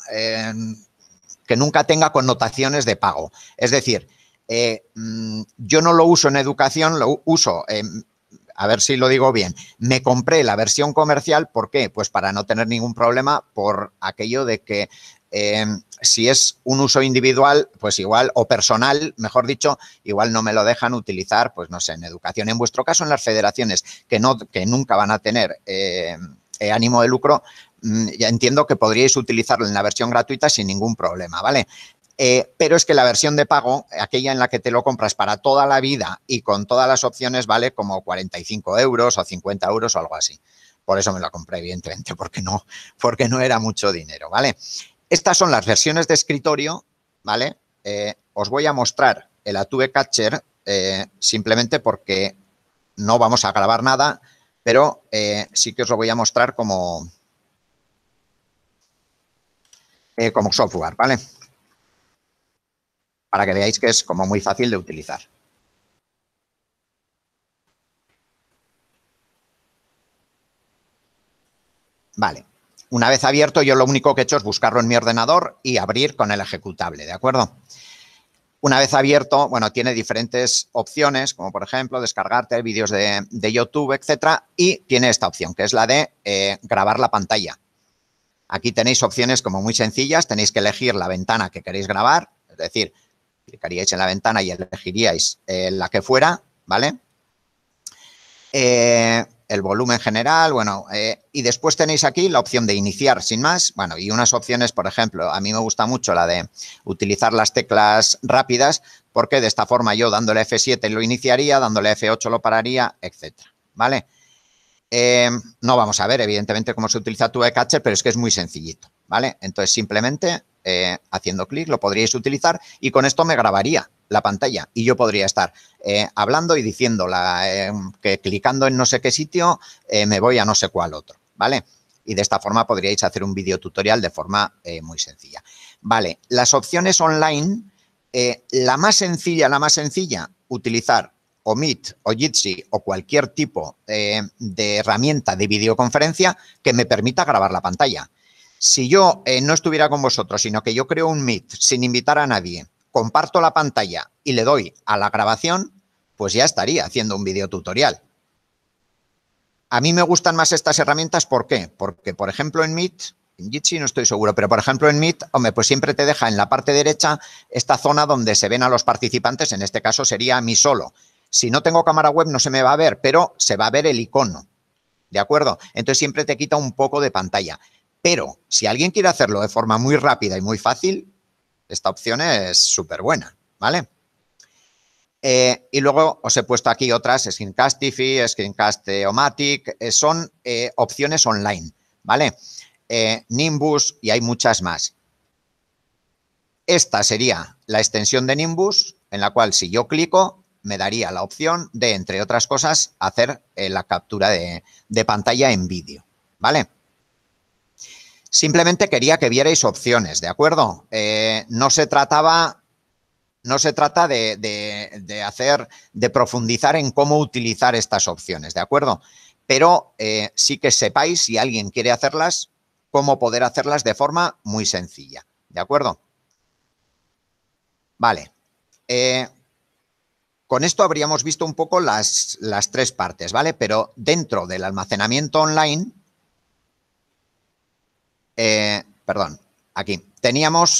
nunca tenga connotaciones de pago. Es decir, yo no lo uso en educación, lo uso a ver si lo digo bien, me compré la versión comercial, ¿por qué? Pues para no tener ningún problema por aquello de que si es un uso individual, pues igual, o personal, mejor dicho, igual no me lo dejan utilizar, pues no sé, en educación. En vuestro caso, en las federaciones que nunca van a tener ánimo de lucro, ya entiendo que podríais utilizarlo en la versión gratuita sin ningún problema, ¿vale? Pero es que la versión de pago, aquella en la que te lo compras para toda la vida y con todas las opciones, vale como 45 euros o 50 euros o algo así. Por eso me la compré, evidentemente, porque no era mucho dinero, ¿vale? Estas son las versiones de escritorio, ¿vale? Os voy a mostrar el Adobe Catcher simplemente porque no vamos a grabar nada, pero sí que os lo voy a mostrar como software, ¿vale? Para que veáis que es como muy fácil de utilizar. Vale. Una vez abierto, yo lo único que he hecho es buscarlo en mi ordenador y abrir con el ejecutable, ¿de acuerdo? Una vez abierto, bueno, tiene diferentes opciones, como por ejemplo descargarte vídeos de YouTube, etcétera, y tiene esta opción, que es la de grabar la pantalla. Aquí tenéis opciones como muy sencillas, tenéis que elegir la ventana que queréis grabar, es decir, clicaríais en la ventana y elegiríais la que fuera, ¿vale? El volumen general, bueno, y después tenéis aquí la opción de iniciar sin más, bueno, y unas opciones, por ejemplo, a mí me gusta mucho la de utilizar las teclas rápidas, porque de esta forma yo dándole F7 lo iniciaría, dándole F8 lo pararía, etcétera, ¿vale? No vamos a ver, evidentemente, cómo se utiliza Adobe Catcher, pero es que es muy sencillito, ¿vale? Entonces, simplemente haciendo clic lo podríais utilizar y con esto me grabaría la pantalla y yo podría estar hablando y diciendo que clicando en no sé qué sitio me voy a no sé cuál otro, ¿vale? Y de esta forma podríais hacer un video tutorial de forma muy sencilla. Vale, las opciones online, la más sencilla, utilizar o Meet o Jitsi o cualquier tipo de herramienta de videoconferencia que me permita grabar la pantalla. Si yo no estuviera con vosotros, sino que yo creo un Meet sin invitar a nadie, comparto la pantalla y le doy a la grabación, pues ya estaría haciendo un video tutorial. A mí me gustan más estas herramientas, ¿por qué? Porque, por ejemplo, en Meet, en Jitsi no estoy seguro, pero, por ejemplo, en Meet, hombre, pues siempre te deja en la parte derecha esta zona donde se ven a los participantes, en este caso sería a mí solo. Si no tengo cámara web no se me va a ver, pero se va a ver el icono, ¿de acuerdo? Entonces siempre te quita un poco de pantalla. Pero si alguien quiere hacerlo de forma muy rápida y muy fácil, esta opción es súper buena, ¿vale? Y luego os he puesto aquí otras, Screencastify, Screencast-O-Matic, son opciones online, ¿vale? Nimbus y hay muchas más. Esta sería la extensión de Nimbus, en la cual si yo clico, me daría la opción de, entre otras cosas, hacer la captura de pantalla en vídeo, ¿vale? Simplemente quería que vierais opciones, ¿de acuerdo? No se trata de profundizar en cómo utilizar estas opciones, ¿de acuerdo? Pero sí que sepáis, si alguien quiere hacerlas, cómo poder hacerlas de forma muy sencilla, ¿de acuerdo? Vale. Con esto habríamos visto un poco las tres partes, ¿vale? Pero dentro del almacenamiento online, perdón, aquí teníamos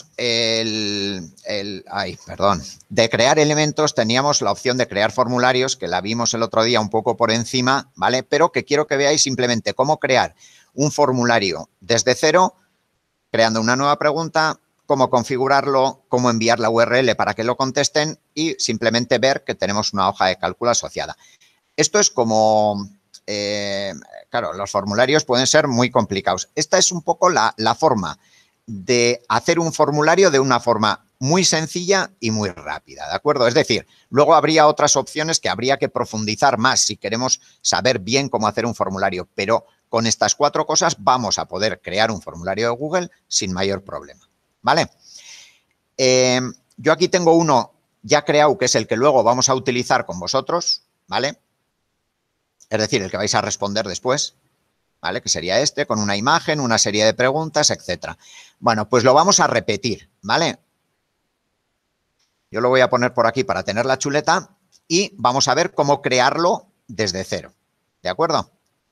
de crear elementos, teníamos la opción de crear formularios, que la vimos el otro día un poco por encima, ¿vale? Pero que quiero que veáis simplemente cómo crear un formulario desde cero, creando una nueva pregunta, cómo configurarlo, cómo enviar la URL para que lo contesten y simplemente ver que tenemos una hoja de cálculo asociada. Esto es como, claro, los formularios pueden ser muy complicados. Esta es un poco la forma de hacer un formulario de una forma muy sencilla y muy rápida, ¿de acuerdo? Es decir, luego habría otras opciones que habría que profundizar más si queremos saber bien cómo hacer un formulario, pero con estas cuatro cosas vamos a poder crear un formulario de Google sin mayor problema, ¿vale? Yo aquí tengo uno ya creado, que es el que luego vamos a utilizar con vosotros, ¿vale? Es decir, el que vais a responder después, ¿vale? Que sería este, con una imagen, una serie de preguntas, etcétera. Bueno, pues lo vamos a repetir, ¿vale? Yo lo voy a poner por aquí para tener la chuleta y vamos a ver cómo crearlo desde cero, ¿De acuerdo?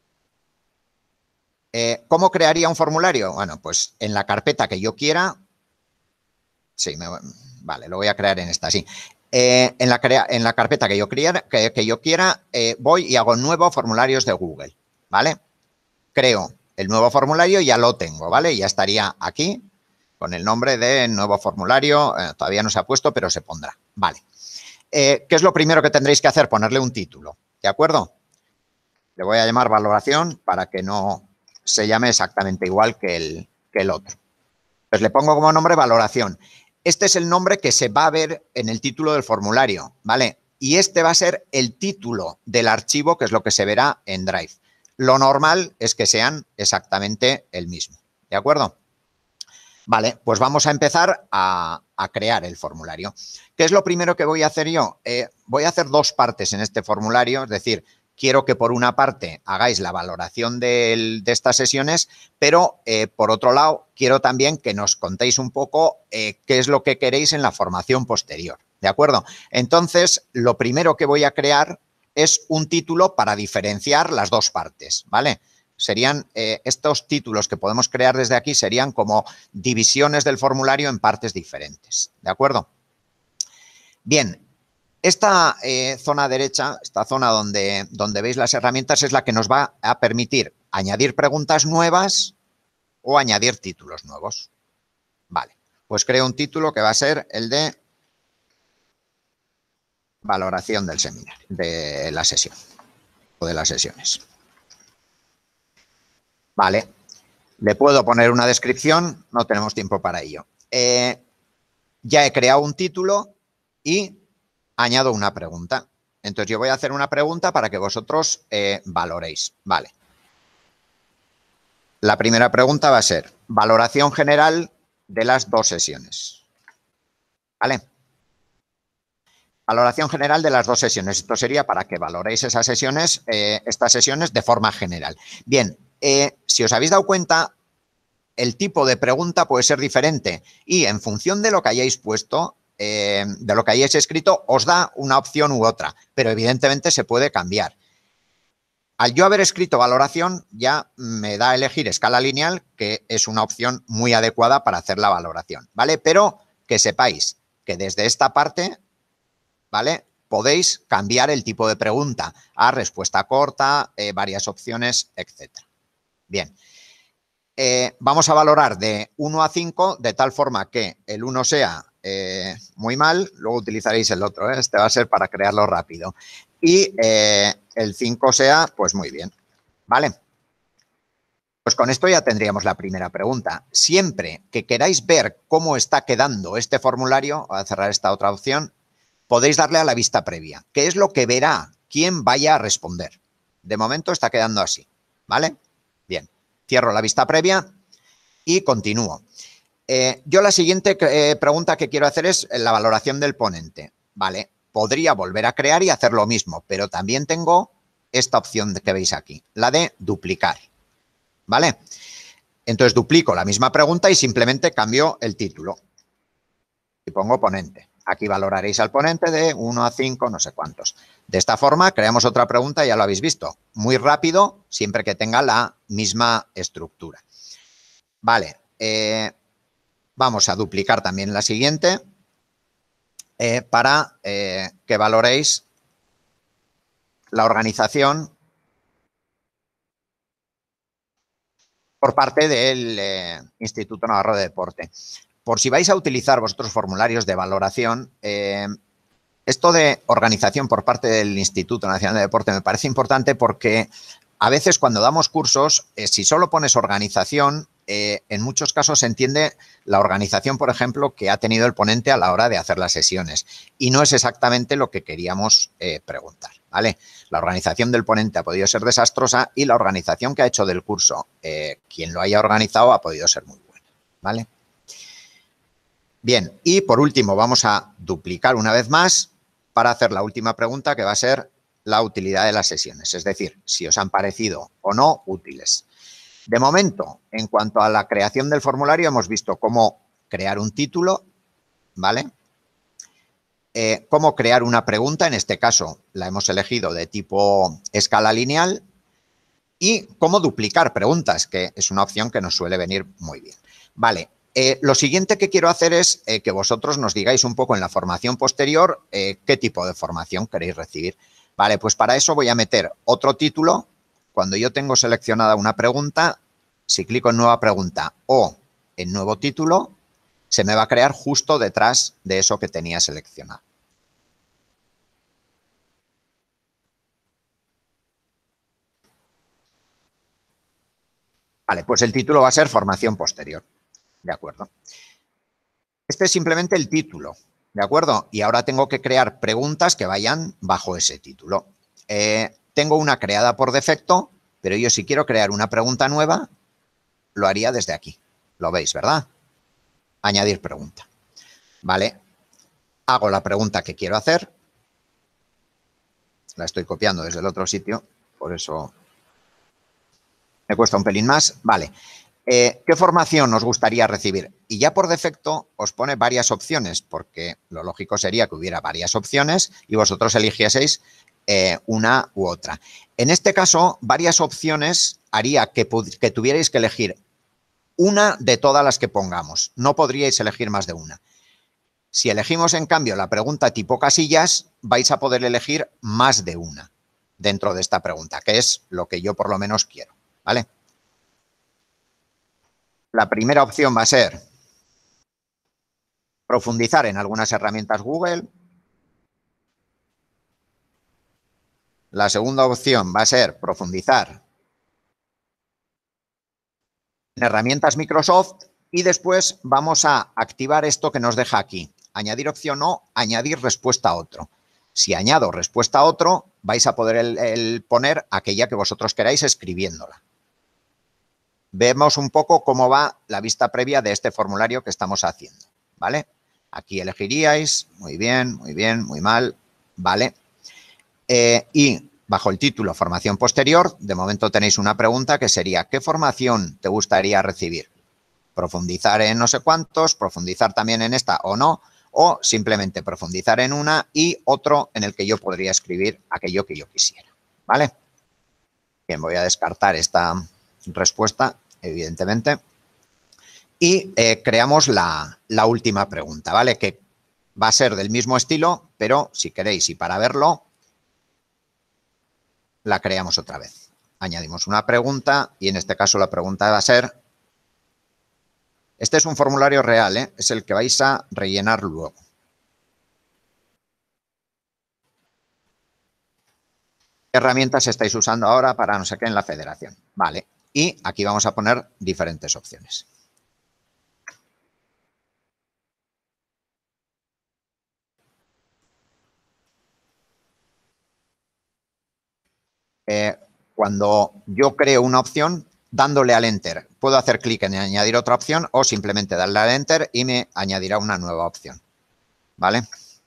¿Cómo crearía un formulario? Bueno, pues en la carpeta que yo quiera. Sí, vale, lo voy a crear en esta, sí. En la carpeta que yo quiera, voy y hago nuevo formularios de Google, ¿vale? Creo el nuevo formulario y ya lo tengo, ¿vale? Ya estaría aquí con el nombre de nuevo formulario. Todavía no se ha puesto, pero se pondrá. Vale. ¿Qué es lo primero que tendréis que hacer? Ponerle un título, ¿de acuerdo? Le voy a llamar valoración para que no se llame exactamente igual que el otro. Pues le pongo como nombre valoración. Este es el nombre que se va a ver en el título del formulario, ¿vale? Y este va a ser el título del archivo, que es lo que se verá en Drive. Lo normal es que sean exactamente el mismo, ¿de acuerdo? Vale, pues vamos a empezar a crear el formulario. ¿Qué es lo primero que voy a hacer yo? Voy a hacer dos partes en este formulario, es decir, quiero que por una parte hagáis la valoración de estas sesiones, pero por otro lado quiero también que nos contéis un poco qué es lo que queréis en la formación posterior, ¿de acuerdo? Entonces, lo primero que voy a crear es un título para diferenciar las dos partes, ¿vale? Serían estos títulos que podemos crear desde aquí serían como divisiones del formulario en partes diferentes, ¿de acuerdo? Bien, esta zona derecha, esta zona donde veis las herramientas es la que nos va a permitir añadir preguntas nuevas o añadir títulos nuevos. Vale, pues creo un título que va a ser el de valoración del seminario, de la sesión o de las sesiones. Vale, le puedo poner una descripción, no tenemos tiempo para ello. Ya he creado un título y añado una pregunta. Entonces, yo voy a hacer una pregunta para que vosotros valoréis. Vale. La primera pregunta va a ser valoración general de las dos sesiones. ¿Vale? Valoración general de las dos sesiones. Esto sería para que valoréis esas sesiones, estas sesiones de forma general. Bien, si os habéis dado cuenta, el tipo de pregunta puede ser diferente y en función de lo que hayáis puesto, de lo que hayáis escrito, os da una opción u otra, pero evidentemente se puede cambiar. Al yo haber escrito valoración, ya me da a elegir escala lineal, que es una opción muy adecuada para hacer la valoración, ¿vale? Pero que sepáis que desde esta parte, ¿vale?, podéis cambiar el tipo de pregunta a respuesta corta, varias opciones, etcétera. Bien. Vamos a valorar de 1 a 5 de tal forma que el 1 sea muy mal, luego utilizaréis el otro, este va a ser para crearlo rápido, y el 5 sea pues muy bien, ¿vale? Pues con esto ya tendríamos la primera pregunta. Siempre que queráis ver cómo está quedando este formulario, voy a cerrar esta otra opción, podéis darle a la vista previa, que es lo que verá quien vaya a responder. De momento está quedando así, ¿vale? Bien. Cierro la vista previa y continúo. Yo la siguiente pregunta que quiero hacer es la valoración del ponente. Vale, podría volver a crear y hacer lo mismo, pero también tengo esta opción que veis aquí, la de duplicar. ¿Vale? Entonces duplico la misma pregunta y simplemente cambio el título. Y pongo ponente. Aquí valoraréis al ponente de 1 a 5, no sé cuántos. De esta forma, creamos otra pregunta, ya lo habéis visto. Muy rápido, siempre que tenga la misma estructura. Vale. Vamos a duplicar también la siguiente para que valoréis la organización por parte del Instituto Navarro de Deporte. Por si vais a utilizar vosotros formularios de valoración, esto de organización por parte del Instituto Nacional de Deporte me parece importante porque a veces cuando damos cursos, si solo pones organización, en muchos casos se entiende la organización, por ejemplo, que ha tenido el ponente a la hora de hacer las sesiones. Y no es exactamente lo que queríamos preguntar, ¿vale? La organización del ponente ha podido ser desastrosa y la organización que ha hecho del curso, quien lo haya organizado, ha podido ser muy buena, ¿vale? Bien, y por último vamos a duplicar una vez más para hacer la última pregunta, que va a ser la utilidad de las sesiones, es decir, si os han parecido o no útiles. De momento, en cuanto a la creación del formulario, hemos visto cómo crear un título, ¿vale? Cómo crear una pregunta, en este caso la hemos elegido de tipo escala lineal, y cómo duplicar preguntas, que es una opción que nos suele venir muy bien. Vale, lo siguiente que quiero hacer es que vosotros nos digáis un poco en la formación posterior qué tipo de formación queréis recibir. Vale, pues para eso voy a meter otro título. Cuando yo tengo seleccionada una pregunta, si clico en nueva pregunta o en nuevo título, se me va a crear justo detrás de eso que tenía seleccionado. Vale, pues el título va a ser formación posterior. ¿De acuerdo? Este es simplemente el título. ¿De acuerdo? Y ahora tengo que crear preguntas que vayan bajo ese título. Tengo una creada por defecto, pero yo si quiero crear una pregunta nueva, lo haría desde aquí. Lo veis, ¿verdad? Añadir pregunta. Vale. Hago la pregunta que quiero hacer. La estoy copiando desde el otro sitio, por eso me cuesta un pelín más. Vale. ¿Qué formación os gustaría recibir? Y ya por defecto os pone varias opciones, porque lo lógico sería que hubiera varias opciones y vosotros eligieseis una u otra. En este caso, varias opciones haría que tuvierais que elegir una de todas las que pongamos. No podríais elegir más de una. Si elegimos, en cambio, la pregunta tipo casillas, vais a poder elegir más de una dentro de esta pregunta, que es lo que yo por lo menos quiero, ¿vale? La primera opción va a ser profundizar en algunas herramientas Google. La segunda opción va a ser profundizar en herramientas Microsoft y después vamos a activar esto que nos deja aquí. Añadir opción o añadir respuesta a otro. Si añado respuesta a otro, vais a poder poner aquella que vosotros queráis escribiéndola. Vemos un poco cómo va la vista previa de este formulario que estamos haciendo, ¿vale? Aquí elegiríais, muy bien, muy mal, ¿vale? Y bajo el título formación posterior, de momento tenéis una pregunta que sería ¿qué formación te gustaría recibir? Profundizar en no sé cuántos, profundizar también en esta o no, o simplemente profundizar en una y otro en el que yo podría escribir aquello que yo quisiera, ¿vale? Bien, voy a descartar esta respuesta, evidentemente, y creamos la última pregunta, ¿vale? Que va a ser del mismo estilo, pero si queréis y para verlo, la creamos otra vez. Añadimos una pregunta y en este caso la pregunta va a ser, este es un formulario real, ¿eh? Es el que vais a rellenar luego. ¿Qué herramientas estáis usando ahora para no sé qué en la federación? Vale, y aquí vamos a poner diferentes opciones. Cuando yo creo una opción, dándole al Enter, puedo hacer clic en añadir otra opción o simplemente darle al Enter y me añadirá una nueva opción, ¿vale?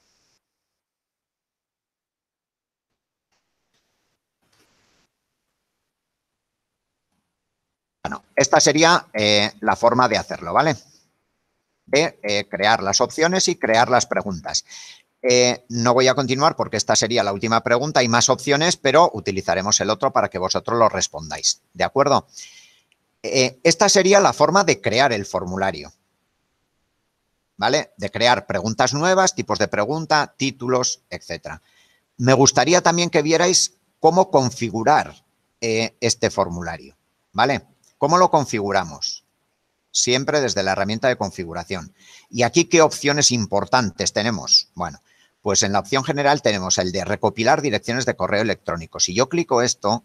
Bueno, esta sería la forma de hacerlo, ¿vale? De crear las opciones y crear las preguntas. No voy a continuar porque esta sería la última pregunta. Hay más opciones, pero utilizaremos el otro para que vosotros lo respondáis, ¿de acuerdo? Esta sería la forma de crear el formulario, ¿vale? De crear preguntas nuevas, tipos de pregunta, títulos, etcétera. Me gustaría también que vierais cómo configurar este formulario, ¿vale? ¿Cómo lo configuramos? Siempre desde la herramienta de configuración. ¿Y aquí qué opciones importantes tenemos? Bueno, pues en la opción general tenemos el de recopilar direcciones de correo electrónico. Si yo clico esto,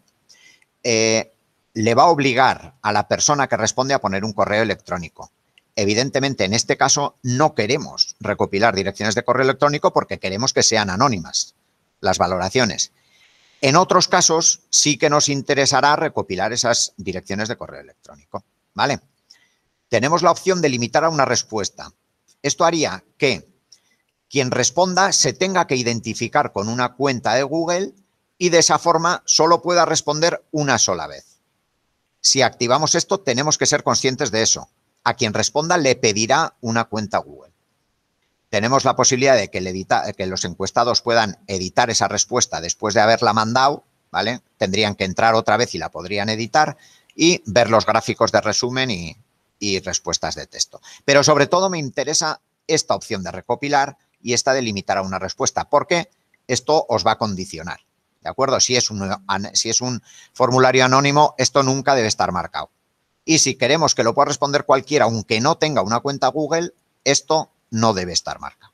le va a obligar a la persona que responde a poner un correo electrónico. Evidentemente, en este caso, no queremos recopilar direcciones de correo electrónico porque queremos que sean anónimas las valoraciones. En otros casos, sí que nos interesará recopilar esas direcciones de correo electrónico, ¿vale? Tenemos la opción de limitar a una respuesta. Esto haría que quien responda se tenga que identificar con una cuenta de Google y de esa forma solo pueda responder una sola vez. Si activamos esto, tenemos que ser conscientes de eso. A quien responda le pedirá una cuenta Google. Tenemos la posibilidad de que los encuestados puedan editar esa respuesta después de haberla mandado, ¿vale? Tendrían que entrar otra vez y la podrían editar y ver los gráficos de resumen y respuestas de texto. Pero sobre todo me interesa esta opción de recopilar y esta de limitar a una respuesta, porque esto os va a condicionar, ¿de acuerdo? Si es un formulario anónimo, esto nunca debe estar marcado. Y si queremos que lo pueda responder cualquiera, aunque no tenga una cuenta Google, esto no debe estar marcado.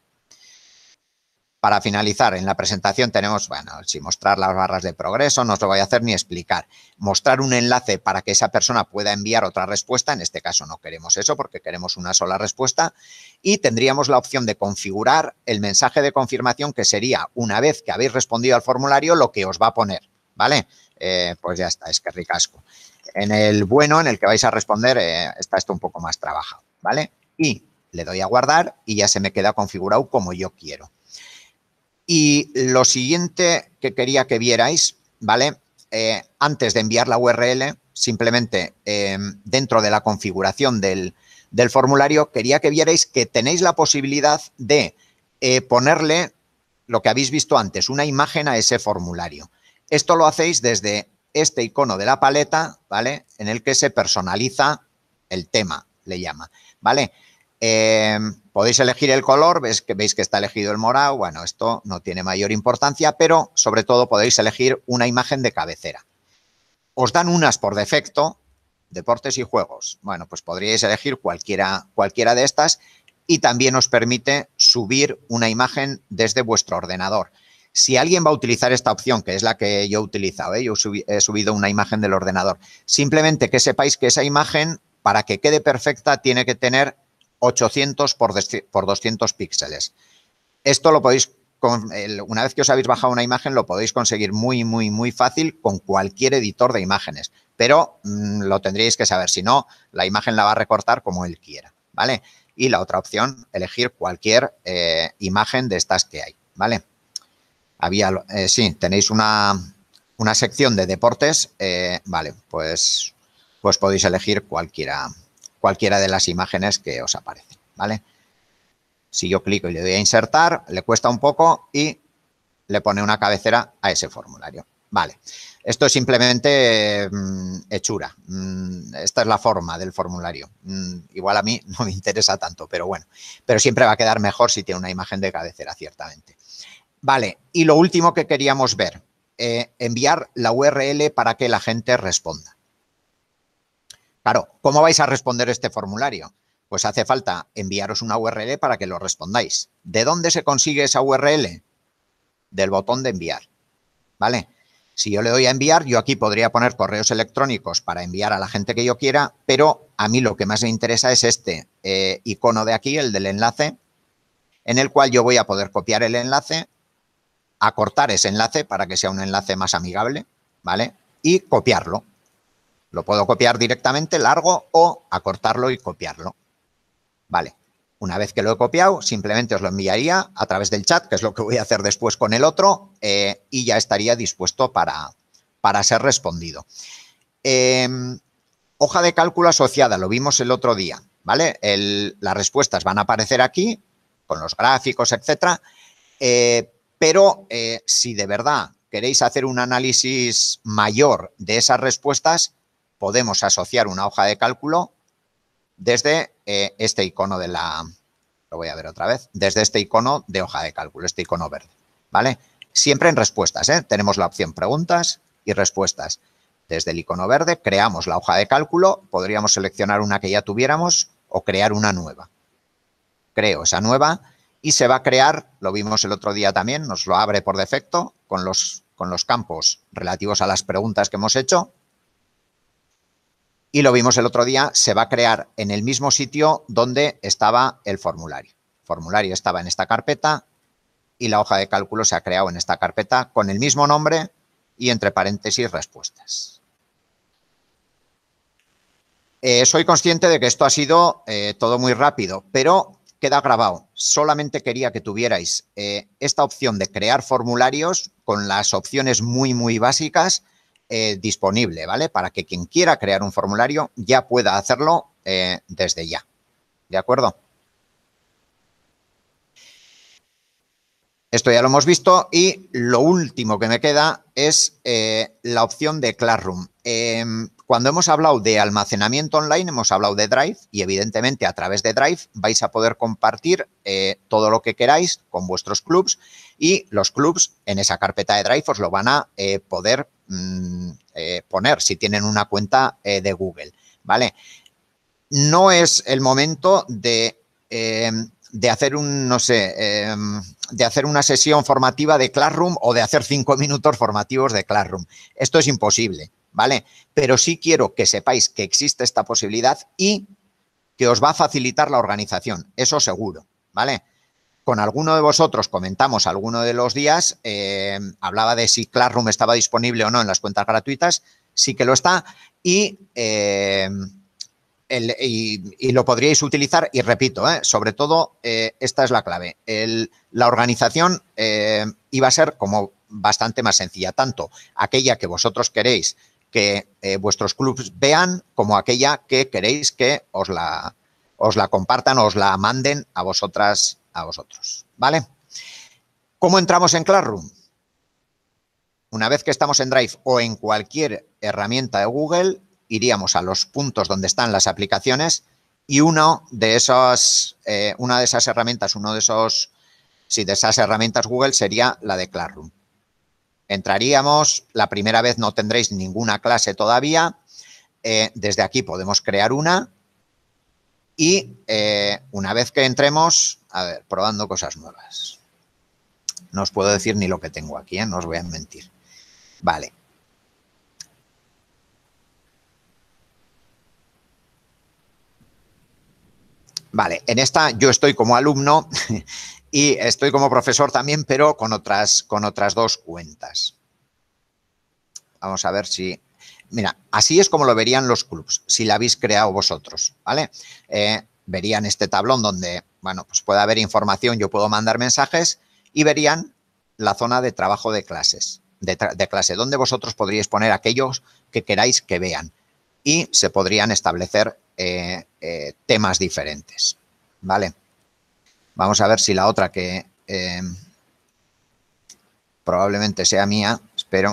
Para finalizar, en la presentación tenemos, bueno, si mostrar las barras de progreso, no os lo voy a hacer ni explicar. Mostrar un enlace para que esa persona pueda enviar otra respuesta. En este caso no queremos eso porque queremos una sola respuesta. Y tendríamos la opción de configurar el mensaje de confirmación, que sería, una vez que habéis respondido al formulario, lo que os va a poner, ¿vale? Pues ya está, es que ricasco. En el bueno, en el que vais a responder, está esto un poco más trabajado, ¿vale? Y le doy a guardar y ya se me queda configurado como yo quiero. Y lo siguiente que quería que vierais, ¿vale? Antes de enviar la URL, simplemente dentro de la configuración del formulario, quería que vierais que tenéis la posibilidad de ponerle lo que habéis visto antes, una imagen a ese formulario. Esto lo hacéis desde este icono de la paleta, ¿vale? En el que se personaliza el tema, le llama, ¿vale? Podéis elegir el color, veis que está elegido el morado. Bueno, esto no tiene mayor importancia, pero sobre todo podéis elegir una imagen de cabecera. Os dan unas por defecto, deportes y juegos. Bueno, pues podríais elegir cualquiera de estas y también os permite subir una imagen desde vuestro ordenador. Si alguien va a utilizar esta opción, que es la que yo he utilizado, yo he subido una imagen del ordenador, simplemente que sepáis que esa imagen, para que quede perfecta, tiene que tener 800 por 200 píxeles. Esto lo podéis, una vez que os habéis bajado una imagen, lo podéis conseguir muy fácil con cualquier editor de imágenes, pero lo tendríais que saber, si no, la imagen la va a recortar como él quiera, ¿vale? Y la otra opción, elegir cualquier imagen de estas que hay, ¿vale? Sí, tenéis una sección de deportes, vale, pues podéis elegir cualquiera de las imágenes que os aparecen, ¿vale? Si yo clico y le doy a insertar, le cuesta un poco y le pone una cabecera a ese formulario. Vale, esto es simplemente hechura. Esta es la forma del formulario. Igual a mí no me interesa tanto, pero bueno. Pero siempre va a quedar mejor si tiene una imagen de cabecera, ciertamente. Vale, y lo último que queríamos ver, enviar la URL para que la gente responda. Claro, ¿cómo vais a responder este formulario? Pues hace falta enviaros una URL para que lo respondáis. ¿De dónde se consigue esa URL? Del botón de enviar, ¿vale? Si yo le doy a enviar, yo aquí podría poner correos electrónicos para enviar a la gente que yo quiera, pero a mí lo que más me interesa es este icono de aquí, el del enlace, en el cual yo voy a poder copiar el enlace, acortar ese enlace para que sea un enlace más amigable, ¿vale? Y copiarlo. Lo puedo copiar directamente, largo, o acortarlo y copiarlo. Vale. Una vez que lo he copiado, simplemente os lo enviaría a través del chat, que es lo que voy a hacer después con el otro, y ya estaría dispuesto para ser respondido. Hoja de cálculo asociada, lo vimos el otro día, ¿vale? Las respuestas van a aparecer aquí, con los gráficos, etcétera, pero si de verdad queréis hacer un análisis mayor de esas respuestas, podemos asociar una hoja de cálculo desde este icono de lo voy a ver otra vez, desde este icono de hoja de cálculo, este icono verde, ¿vale? Siempre en respuestas, tenemos la opción preguntas y respuestas. Desde el icono verde creamos la hoja de cálculo, podríamos seleccionar una que ya tuviéramos o crear una nueva. Creo esa nueva y se va a crear, lo vimos el otro día también, nos lo abre por defecto con los campos relativos a las preguntas que hemos hecho. Y lo vimos el otro día, se va a crear en el mismo sitio donde estaba el formulario. El formulario estaba en esta carpeta y la hoja de cálculo se ha creado en esta carpeta con el mismo nombre y entre paréntesis respuestas. Soy consciente de que esto ha sido todo muy rápido, pero queda grabado. Solamente quería que tuvierais esta opción de crear formularios con las opciones muy básicas disponible, ¿vale? Para que quien quiera crear un formulario ya pueda hacerlo desde ya. ¿De acuerdo? Esto ya lo hemos visto y lo último que me queda es la opción de Classroom. Cuando hemos hablado de almacenamiento online, hemos hablado de Drive y, evidentemente, a través de Drive vais a poder compartir todo lo que queráis con vuestros clubs y los clubs en esa carpeta de Drive os lo van a poder poner si tienen una cuenta de Google, ¿vale? No es el momento de hacer de hacer una sesión formativa de Classroom o de hacer 5 minutos formativos de Classroom. Esto es imposible, ¿vale? Pero sí quiero que sepáis que existe esta posibilidad y que os va a facilitar la organización, eso seguro, ¿vale? Con alguno de vosotros comentamos alguno de los días, hablaba de si Classroom estaba disponible o no en las cuentas gratuitas, sí que lo está y lo podríais utilizar y repito, sobre todo esta es la clave. La organización iba a ser como bastante más sencilla, tanto aquella que vosotros queréis que vuestros clubs vean como aquella que queréis que os la compartan o os la manden a vosotros, ¿vale? ¿Cómo entramos en Classroom? Una vez que estamos en Drive o en cualquier herramienta de Google, iríamos a los puntos donde están las aplicaciones y una de esas herramientas Google sería la de Classroom. Entraríamos, la primera vez no tendréis ninguna clase todavía, desde aquí podemos crear una y una vez que entremos, a ver, probando cosas nuevas. No os puedo decir ni lo que tengo aquí, no os voy a mentir. Vale. Vale, en esta yo estoy como alumno y estoy como profesor también, pero con otras 2 cuentas. Vamos a ver si... Mira, así es como lo verían los clubs, si la habéis creado vosotros, ¿vale? Verían este tablón donde, bueno, pues puede haber información, yo puedo mandar mensajes y verían la zona de trabajo de clases, de clase, donde vosotros podríais poner aquellos que queráis que vean y se podrían establecer temas diferentes, ¿vale? Vamos a ver si la otra que probablemente sea mía, espero.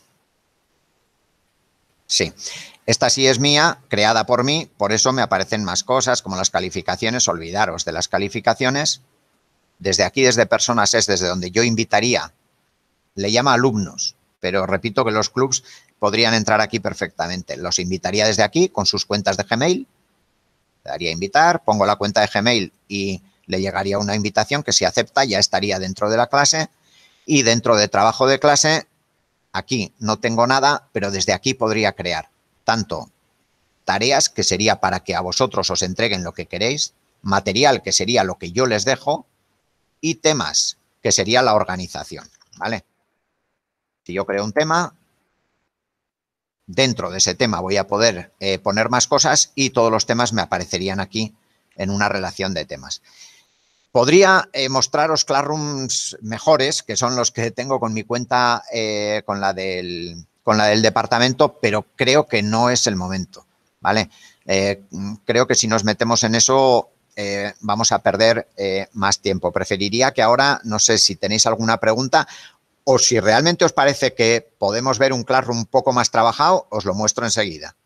Sí, esta sí es mía, creada por mí, por eso me aparecen más cosas como las calificaciones. Olvidaros de las calificaciones. Desde aquí, desde personas, es desde donde yo invitaría, le llama alumnos, pero repito que los clubs podrían entrar aquí perfectamente. Los invitaría desde aquí con sus cuentas de Gmail. Le daría a invitar, pongo la cuenta de Gmail y le llegaría una invitación que si acepta ya estaría dentro de la clase y dentro de trabajo de clase, aquí no tengo nada, pero desde aquí podría crear tanto tareas que sería para que a vosotros os entreguen lo que queréis, material que sería lo que yo les dejo y temas que sería la organización, ¿vale? Si yo creo un tema, dentro de ese tema voy a poder poner más cosas y todos los temas me aparecerían aquí en una relación de temas. Podría mostraros Classrooms mejores, que son los que tengo con mi cuenta, con la del departamento, pero creo que no es el momento, ¿vale? Creo que si nos metemos en eso vamos a perder más tiempo. Preferiría que ahora, no sé si tenéis alguna pregunta o si realmente os parece que podemos ver un Classroom un poco más trabajado, os lo muestro enseguida.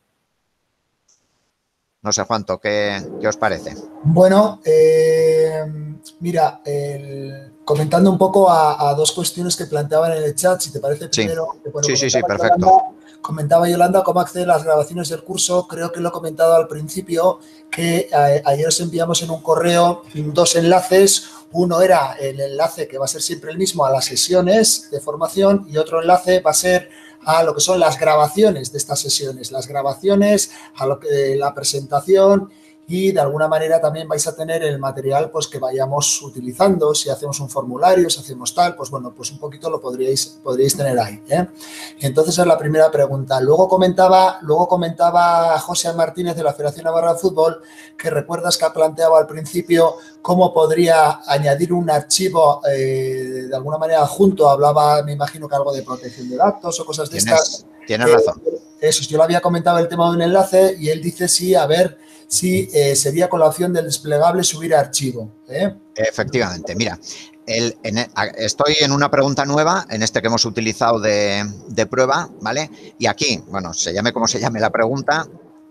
No sé, Juanto, ¿qué os parece? Bueno, mira, comentando un poco a 2 cuestiones que planteaban en el chat, si te parece primero. Sí, Bueno, sí, perfecto. Comentaba Yolanda cómo acceder a las grabaciones del curso. Creo que lo he comentado al principio, que ayer os enviamos en un correo 2 enlaces. Uno era el enlace que va a ser siempre el mismo a las sesiones de formación y otro enlace va a ser a lo que son las grabaciones de estas sesiones, las grabaciones, a lo que la presentación y de alguna manera también vais a tener el material pues que vayamos utilizando, si hacemos un formulario, si hacemos tal, pues bueno, pues un poquito lo podríais tener ahí, ¿eh? Entonces es la primera pregunta. Luego comentaba José Martínez de la Federación Navarra de Fútbol, que recuerdas que ha planteado al principio cómo podría añadir un archivo de alguna manera adjunto, hablaba, me imagino que algo de protección de datos o cosas de estas. Tienes razón. Eso, yo le había comentado el tema de un enlace y él dice sí, a ver si sería con la opción del desplegable subir archivo, ¿eh? Efectivamente, mira, Estoy en una pregunta nueva, en este que hemos utilizado de prueba, ¿vale? Y aquí, bueno, se llame como se llame la pregunta,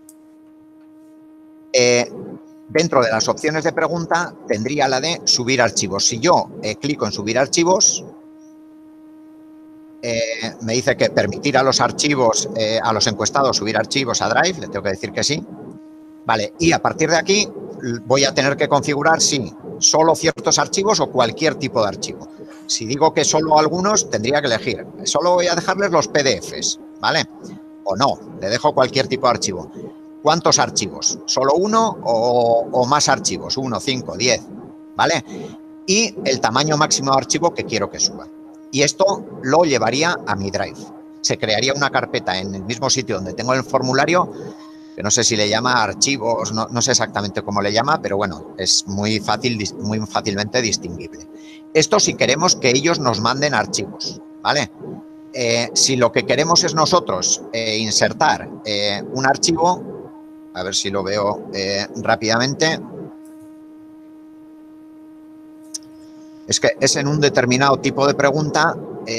dentro de las opciones de pregunta tendría la de subir archivos. Si yo clico en subir archivos, me dice que permitir a los archivos, a los encuestados subir archivos a Drive, le tengo que decir que sí. Vale, y a partir de aquí voy a tener que configurar si solo ciertos archivos o cualquier tipo de archivo. Si digo que solo algunos, tendría que elegir. Solo voy a dejarles los PDFs, ¿vale? O no, le dejo cualquier tipo de archivo. ¿Cuántos archivos? ¿Solo uno o más archivos? 1, 5, 10, ¿vale? Y el tamaño máximo de archivo que quiero que suba. Y esto lo llevaría a mi Drive. Se crearía una carpeta en el mismo sitio donde tengo el formulario, que no sé si le llama archivos, no sé exactamente cómo le llama, pero bueno, es muy fácilmente distinguible. Esto si queremos que ellos nos manden archivos, ¿vale? Si lo que queremos es nosotros insertar un archivo, a ver si lo veo rápidamente. Es que es en un determinado tipo de pregunta.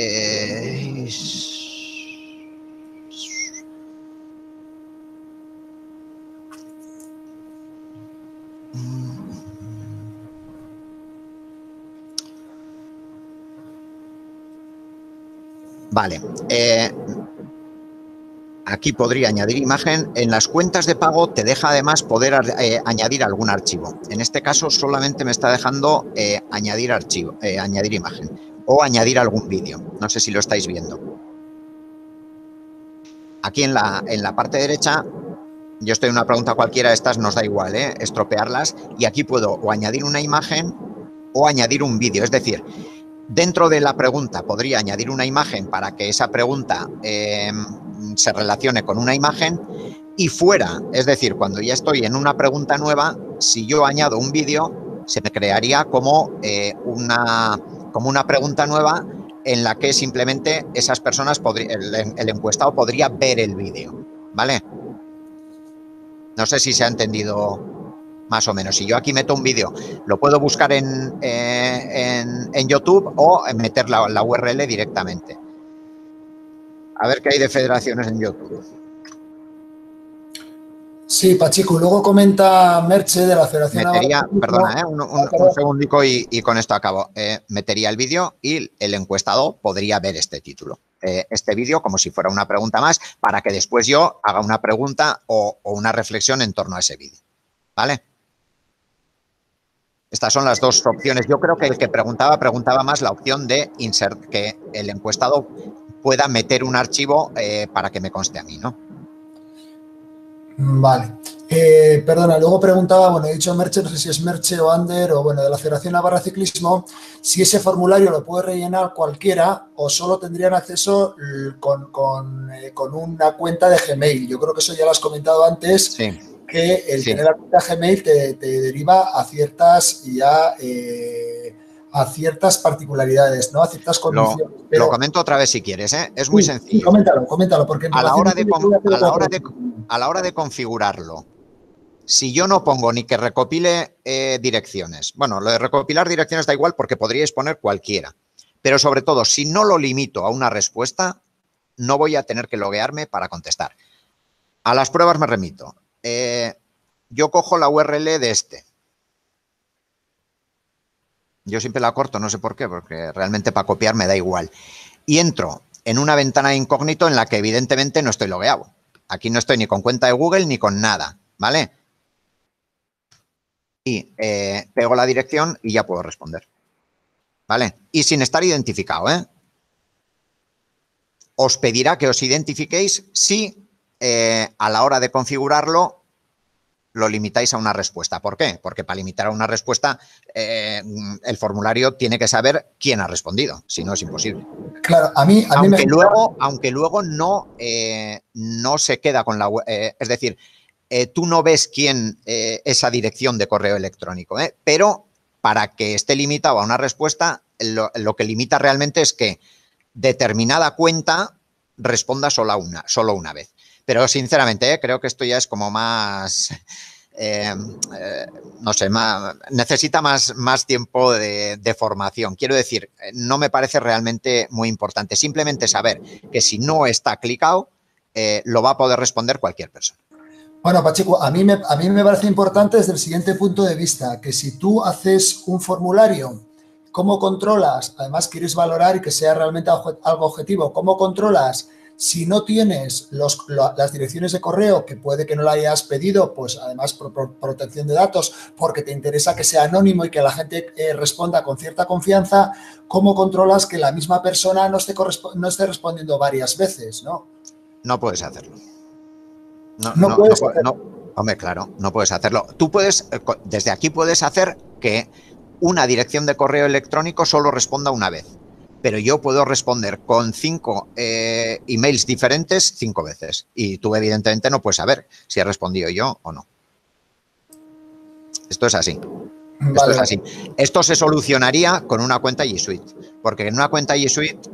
Vale. Aquí podría añadir imagen. En las cuentas de pago te deja además poder añadir algún archivo. En este caso solamente me está dejando añadir archivo, añadir imagen o añadir algún vídeo. No sé si lo estáis viendo. Aquí en la parte derecha, yo estoy en una pregunta cualquiera, estas nos da igual, estropearlas. Y aquí puedo o añadir una imagen o añadir un vídeo. Es decir, dentro de la pregunta podría añadir una imagen para que esa pregunta se relacione con una imagen, y fuera, es decir, cuando ya estoy en una pregunta nueva, si yo añado un vídeo, se me crearía como una pregunta nueva en la que simplemente esas personas, el encuestado podría ver el vídeo, ¿vale? No sé si se ha entendido más o menos. Si yo aquí meto un vídeo, lo puedo buscar en YouTube o meter la URL directamente. A ver qué hay de federaciones en YouTube. Sí, Pachico. Luego comenta Merche de la Federación. Perdona, un segundico y con esto acabo. Metería el vídeo y el encuestado podría ver este título. Este vídeo como si fuera una pregunta más para que después yo haga una pregunta o una reflexión en torno a ese vídeo. ¿Vale? Estas son las dos opciones. Yo creo que el que preguntaba más la opción de que el encuestado pueda meter un archivo para que me conste a mí, ¿no? Vale. Perdona, luego preguntaba, bueno, he dicho Merche, no sé si es Merche o Ander o bueno, de la Federación Navarra Ciclismo, si ese formulario lo puede rellenar cualquiera o solo tendrían acceso con una cuenta de Gmail. Yo creo que eso ya lo has comentado antes, sí, que el tener la cuenta Gmail te deriva a ciertas particularidades, ¿no? A ciertas condiciones. Lo comento otra vez si quieres, ¿eh? Es muy sencillo. Sí, coméntalo, porque a la hora de configurarlo, si yo no pongo ni que recopile direcciones, bueno, lo de recopilar direcciones da igual porque podríais poner cualquiera, pero sobre todo, si no lo limito a una respuesta, no voy a tener que loguearme para contestar. A las pruebas me remito. Yo cojo la URL de este. Yo siempre la corto, no sé por qué, porque realmente para copiar me da igual. Y entro en una ventana de incógnito en la que evidentemente no estoy logueado. Aquí no estoy ni con cuenta de Google ni con nada, ¿vale? Y pego la dirección y ya puedo responder, ¿vale? Y sin estar identificado, ¿eh? Os pedirá que os identifiquéis si a la hora de configurarlo lo limitáis a una respuesta. ¿Por qué? Porque para limitar a una respuesta el formulario tiene que saber quién ha respondido, si no es imposible. Claro, aunque luego no se queda con la es decir, tú no ves quién esa dirección de correo electrónico, pero para que esté limitado a una respuesta, lo que limita realmente es que determinada cuenta responda solo una vez. Pero sinceramente, creo que esto ya es como más no sé, necesita más tiempo de formación. Quiero decir, no me parece realmente muy importante. Simplemente saber que si no está clicado, lo va a poder responder cualquier persona. Bueno, Pacheco, a mí me parece importante desde el siguiente punto de vista, que si tú haces un formulario, ¿cómo controlas? Además, quieres valorar y que sea realmente algo objetivo. ¿Cómo controlas? Si no tienes las direcciones de correo, que puede que no la hayas pedido, pues además por protección de datos, porque te interesa que sea anónimo y que la gente responda con cierta confianza, ¿cómo controlas que la misma persona no esté respondiendo varias veces, ¿no? No puedes hacerlo. No puedes hacerlo. Hombre, claro, no puedes hacerlo. Tú puedes, desde aquí puedes hacer que una dirección de correo electrónico solo responda una vez, pero yo puedo responder con 5 emails diferentes 5 veces y tú evidentemente no puedes saber si he respondido yo o no. Esto es así. Esto es así. Esto se solucionaría con una cuenta G Suite, porque en una cuenta G Suite,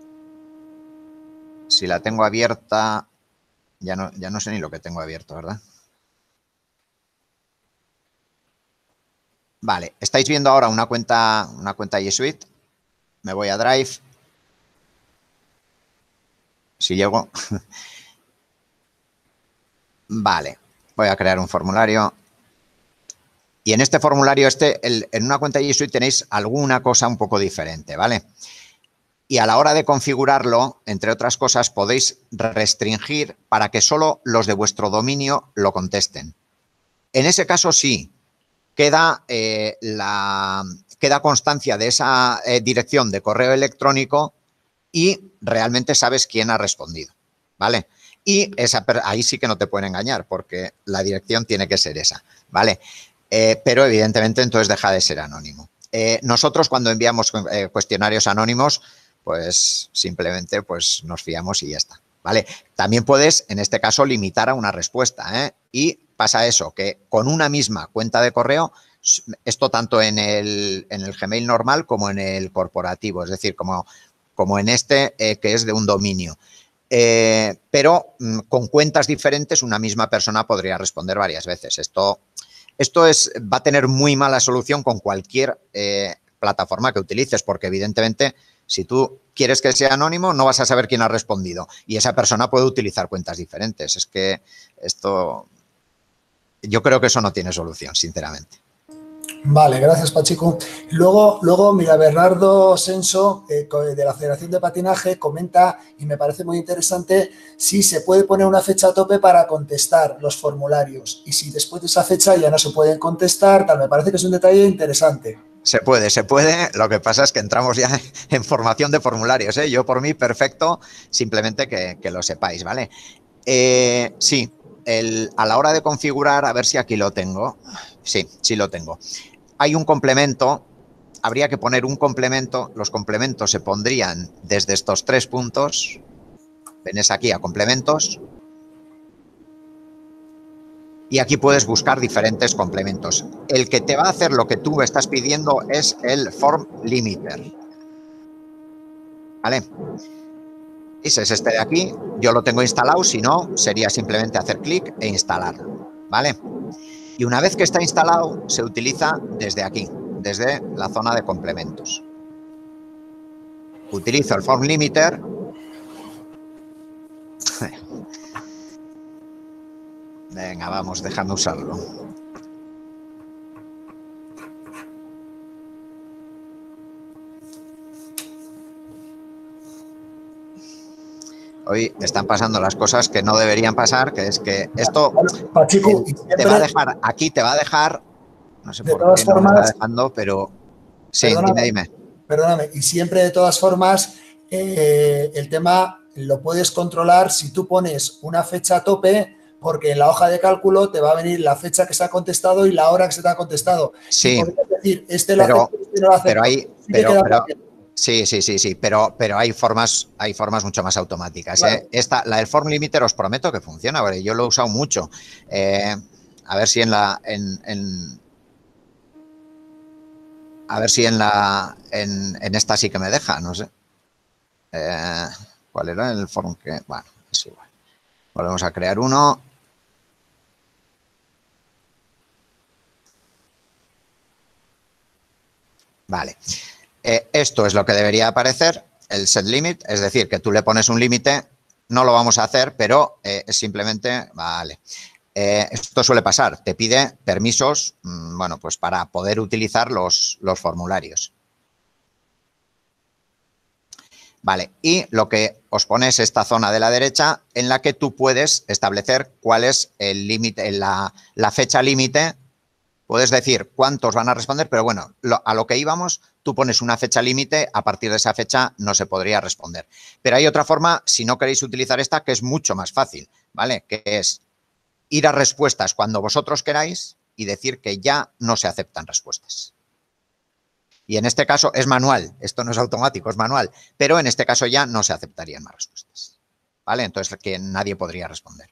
si la tengo abierta, ya no sé ni lo que tengo abierto, ¿verdad? Vale, estáis viendo ahora una cuenta G Suite. Me voy a Drive. Si llego. Vale, voy a crear un formulario. Y en este formulario, en una cuenta G Suite tenéis alguna cosa un poco diferente, ¿vale? Y a la hora de configurarlo, entre otras cosas, podéis restringir para que solo los de vuestro dominio lo contesten. En ese caso, sí, queda constancia de esa dirección de correo electrónico y realmente sabes quién ha respondido, ¿vale? Y ahí sí que no te pueden engañar porque la dirección tiene que ser esa, ¿vale? Pero evidentemente entonces deja de ser anónimo. Nosotros cuando enviamos cuestionarios anónimos, pues simplemente pues nos fiamos y ya está, ¿vale? También puedes, en este caso, limitar a una respuesta, ¿eh? Y pasa eso, que con una misma cuenta de correo, esto tanto en el Gmail normal como en el corporativo, es decir, como en este que es de un dominio. Pero con cuentas diferentes una misma persona podría responder varias veces. Esto va a tener muy mala solución con cualquier plataforma que utilices, porque evidentemente si tú quieres que sea anónimo no vas a saber quién ha respondido y esa persona puede utilizar cuentas diferentes. Es que yo creo que eso no tiene solución, sinceramente. Vale, gracias, Pachico. Luego, mira, Bernardo Senso, de la Federación de Patinaje, comenta, y me parece muy interesante, si se puede poner una fecha a tope para contestar los formularios. Y si después de esa fecha ya no se pueden contestar, tal, me parece que es un detalle interesante. Se puede. Lo que pasa es que entramos ya en formación de formularios, ¿eh? Yo por mí, perfecto, simplemente que lo sepáis, ¿vale? Sí, a la hora de configurar, a ver si aquí lo tengo. Sí lo tengo. Hay un complemento, habría que poner un complemento. Los complementos se pondrían desde estos 3 puntos. Venís aquí a complementos. Y aquí puedes buscar diferentes complementos. El que te va a hacer lo que tú estás pidiendo es el Form Limiter. ¿Vale? Ese es este de aquí. Yo lo tengo instalado, si no, sería simplemente hacer clic e instalarlo. ¿Vale? Y una vez que está instalado, se utiliza desde aquí, desde la zona de complementos. Utilizo el Form Limiter. Venga, vamos, déjame usarlo. Hoy están pasando las cosas que no deberían pasar, que es que esto Pachico, te va a dejar, aquí te va a dejar, no sé por qué no me está dejando, pero sí, dime. Perdóname, y siempre de todas formas, el tema lo puedes controlar si tú pones una fecha a tope, porque en la hoja de cálculo te va a venir la fecha que se ha contestado y la hora que se te ha contestado. Sí, y podrías decir, este lo acepto, este no lo acepto. Sí, pero hay formas mucho más automáticas. Claro. La del Form Limiter os prometo que funciona, ¿vale? Yo lo he usado mucho. A ver si en esta sí que me deja, no sé. ¿Cuál era el form que? Bueno, es igual. Volvemos a crear uno. Vale. Esto es lo que debería aparecer, el set limit, es decir, que tú le pones un límite, no lo vamos a hacer, pero simplemente, vale. Esto suele pasar, te pide permisos, bueno, pues para poder utilizar los formularios. Vale, y lo que os pone es esta zona de la derecha en la que tú puedes establecer cuál es el límite, la fecha límite. Puedes decir cuántos van a responder, pero bueno, a lo que íbamos, tú pones una fecha límite, a partir de esa fecha no se podría responder. Pero hay otra forma, si no queréis utilizar esta, que es mucho más fácil, ¿vale? Que es ir a respuestas cuando vosotros queráis y decir que ya no se aceptan respuestas. Y en este caso es manual, esto no es automático, es manual, pero en este caso ya no se aceptarían más respuestas, ¿vale? Entonces que nadie podría responder.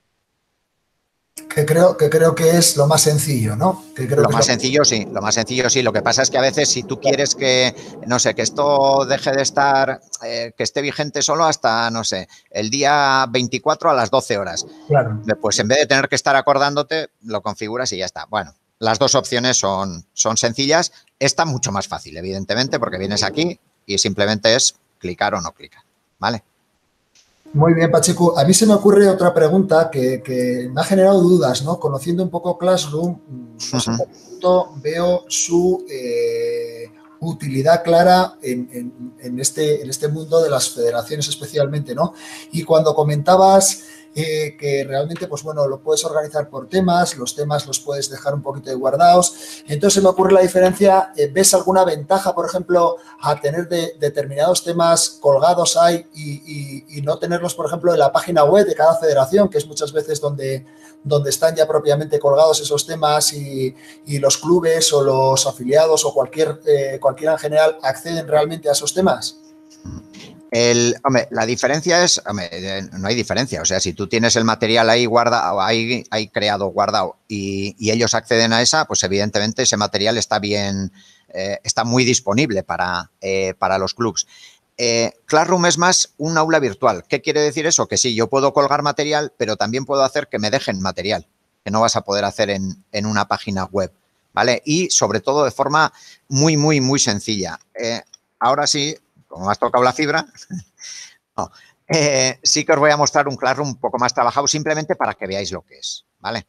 Que creo que es lo más sencillo, ¿no? Lo más sencillo sí, lo más sencillo sí. Lo que pasa es que a veces si tú quieres que, no sé, que esto deje de estar, que esté vigente solo hasta, no sé, el día 24 a las 12 horas. Claro. Pues en vez de tener que estar acordándote, lo configuras y ya está. Bueno, las dos opciones son sencillas. Esta mucho más fácil, evidentemente, porque vienes aquí y simplemente es clicar o no clicar, ¿vale? Muy bien, Pacheco. A mí se me ocurre otra pregunta que me ha generado dudas, ¿no? Conociendo un poco Classroom, no sé qué punto veo su utilidad clara en este mundo de las federaciones especialmente, ¿no? Y cuando comentabas que realmente, pues bueno, lo puedes organizar por temas, los temas los puedes dejar un poquito de guardados. Entonces se me ocurre la diferencia, ¿ves alguna ventaja, por ejemplo, a tener determinados temas colgados ahí y no tenerlos, por ejemplo, en la página web de cada federación, que es muchas veces donde están ya propiamente colgados esos temas y los clubes o los afiliados o cualquiera en general acceden realmente a esos temas? Hombre, la diferencia es, hombre, no hay diferencia. O sea, si tú tienes el material ahí guardado, ahí creado, guardado y ellos acceden a esa, pues evidentemente ese material está bien, está muy disponible para los clubs. Classroom es más un aula virtual. ¿Qué quiere decir eso? Que sí, yo puedo colgar material, pero también puedo hacer que me dejen material, que no vas a poder hacer en una página web, ¿vale? Y sobre todo de forma muy, muy, muy sencilla. Ahora sí, como me has tocado la fibra, no, sí que os voy a mostrar un Classroom un poco más trabajado simplemente para que veáis lo que es, ¿vale?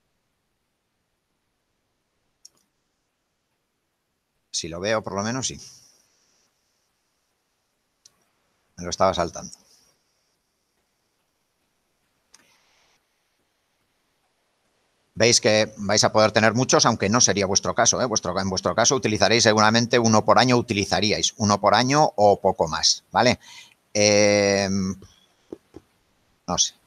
Si lo veo, por lo menos sí. Me lo estaba saltando. Veis que vais a poder tener muchos, aunque no sería vuestro caso, ¿eh? En vuestro caso utilizaréis seguramente uno por año, utilizaríais uno por año o poco más, ¿vale? No sé.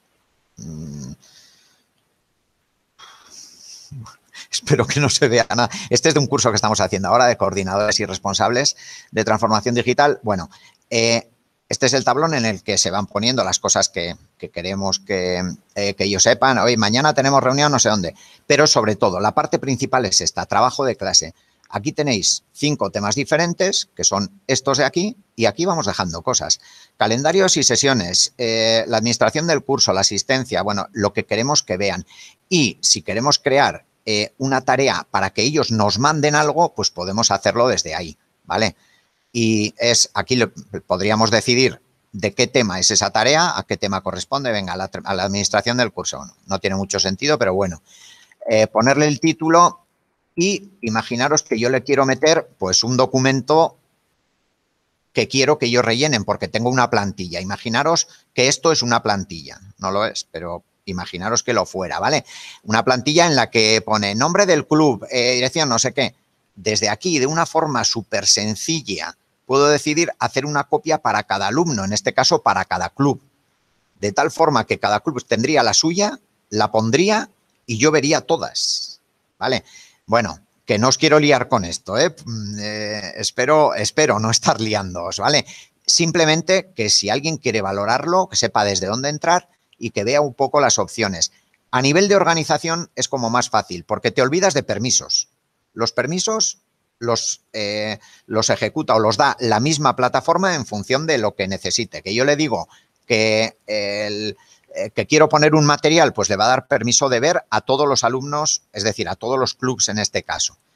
Espero que no se vea nada. Este es de un curso que estamos haciendo ahora de coordinadores y responsables de transformación digital. Bueno, este es el tablón en el que se van poniendo las cosas que queremos que ellos sepan. Hoy, mañana tenemos reunión no sé dónde. Pero sobre todo, la parte principal es esta, trabajo de clase. Aquí tenéis 5 temas diferentes, que son estos de aquí, y aquí vamos dejando cosas. Calendarios y sesiones, la administración del curso, la asistencia, bueno, lo que queremos que vean. Y si queremos crear una tarea para que ellos nos manden algo, pues podemos hacerlo desde ahí, ¿vale? Y aquí podríamos decidir de qué tema es esa tarea, a qué tema corresponde, venga, a la administración del curso. Bueno, no tiene mucho sentido, pero bueno. Ponerle el título y imaginaros que yo le quiero meter pues un documento que quiero que ellos rellenen porque tengo una plantilla. Imaginaros que esto es una plantilla, no lo es, pero imaginaros que lo fuera, ¿vale? Una plantilla en la que pone nombre del club, dirección, no sé qué. Desde aquí, de una forma súper sencilla, puedo decidir hacer una copia para cada alumno, en este caso para cada club. De tal forma que cada club tendría la suya, la pondría y yo vería todas, ¿vale? Bueno, que no os quiero liar con esto, espero no estar liándoos, ¿vale? Simplemente que si alguien quiere valorarlo, que sepa desde dónde entrar y que vea un poco las opciones. A nivel de organización es como más fácil, porque te olvidas de permisos. Los permisos los ejecuta o los da la misma plataforma en función de lo que necesite. Que yo le digo que que quiero poner un material, pues le va a dar permiso de ver a todos los alumnos, es decir, a todos los clubs en este caso.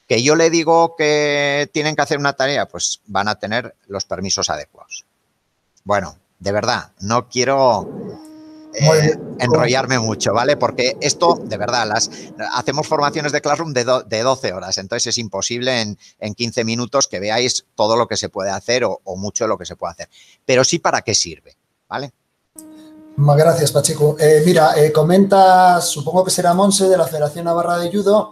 Que yo le digo que tienen que hacer una tarea, pues van a tener los permisos adecuados. Bueno, de verdad, no quiero Muy bien. enrollarme mucho, ¿vale? Porque esto, de verdad, hacemos formaciones de Classroom de 12 horas, entonces es imposible en 15 minutos que veáis todo lo que se puede hacer o mucho de lo que se puede hacer. Pero sí para qué sirve, ¿vale? Gracias, Pacheco. Mira, comentas, supongo que será Monse de la Federación Navarra de Judo,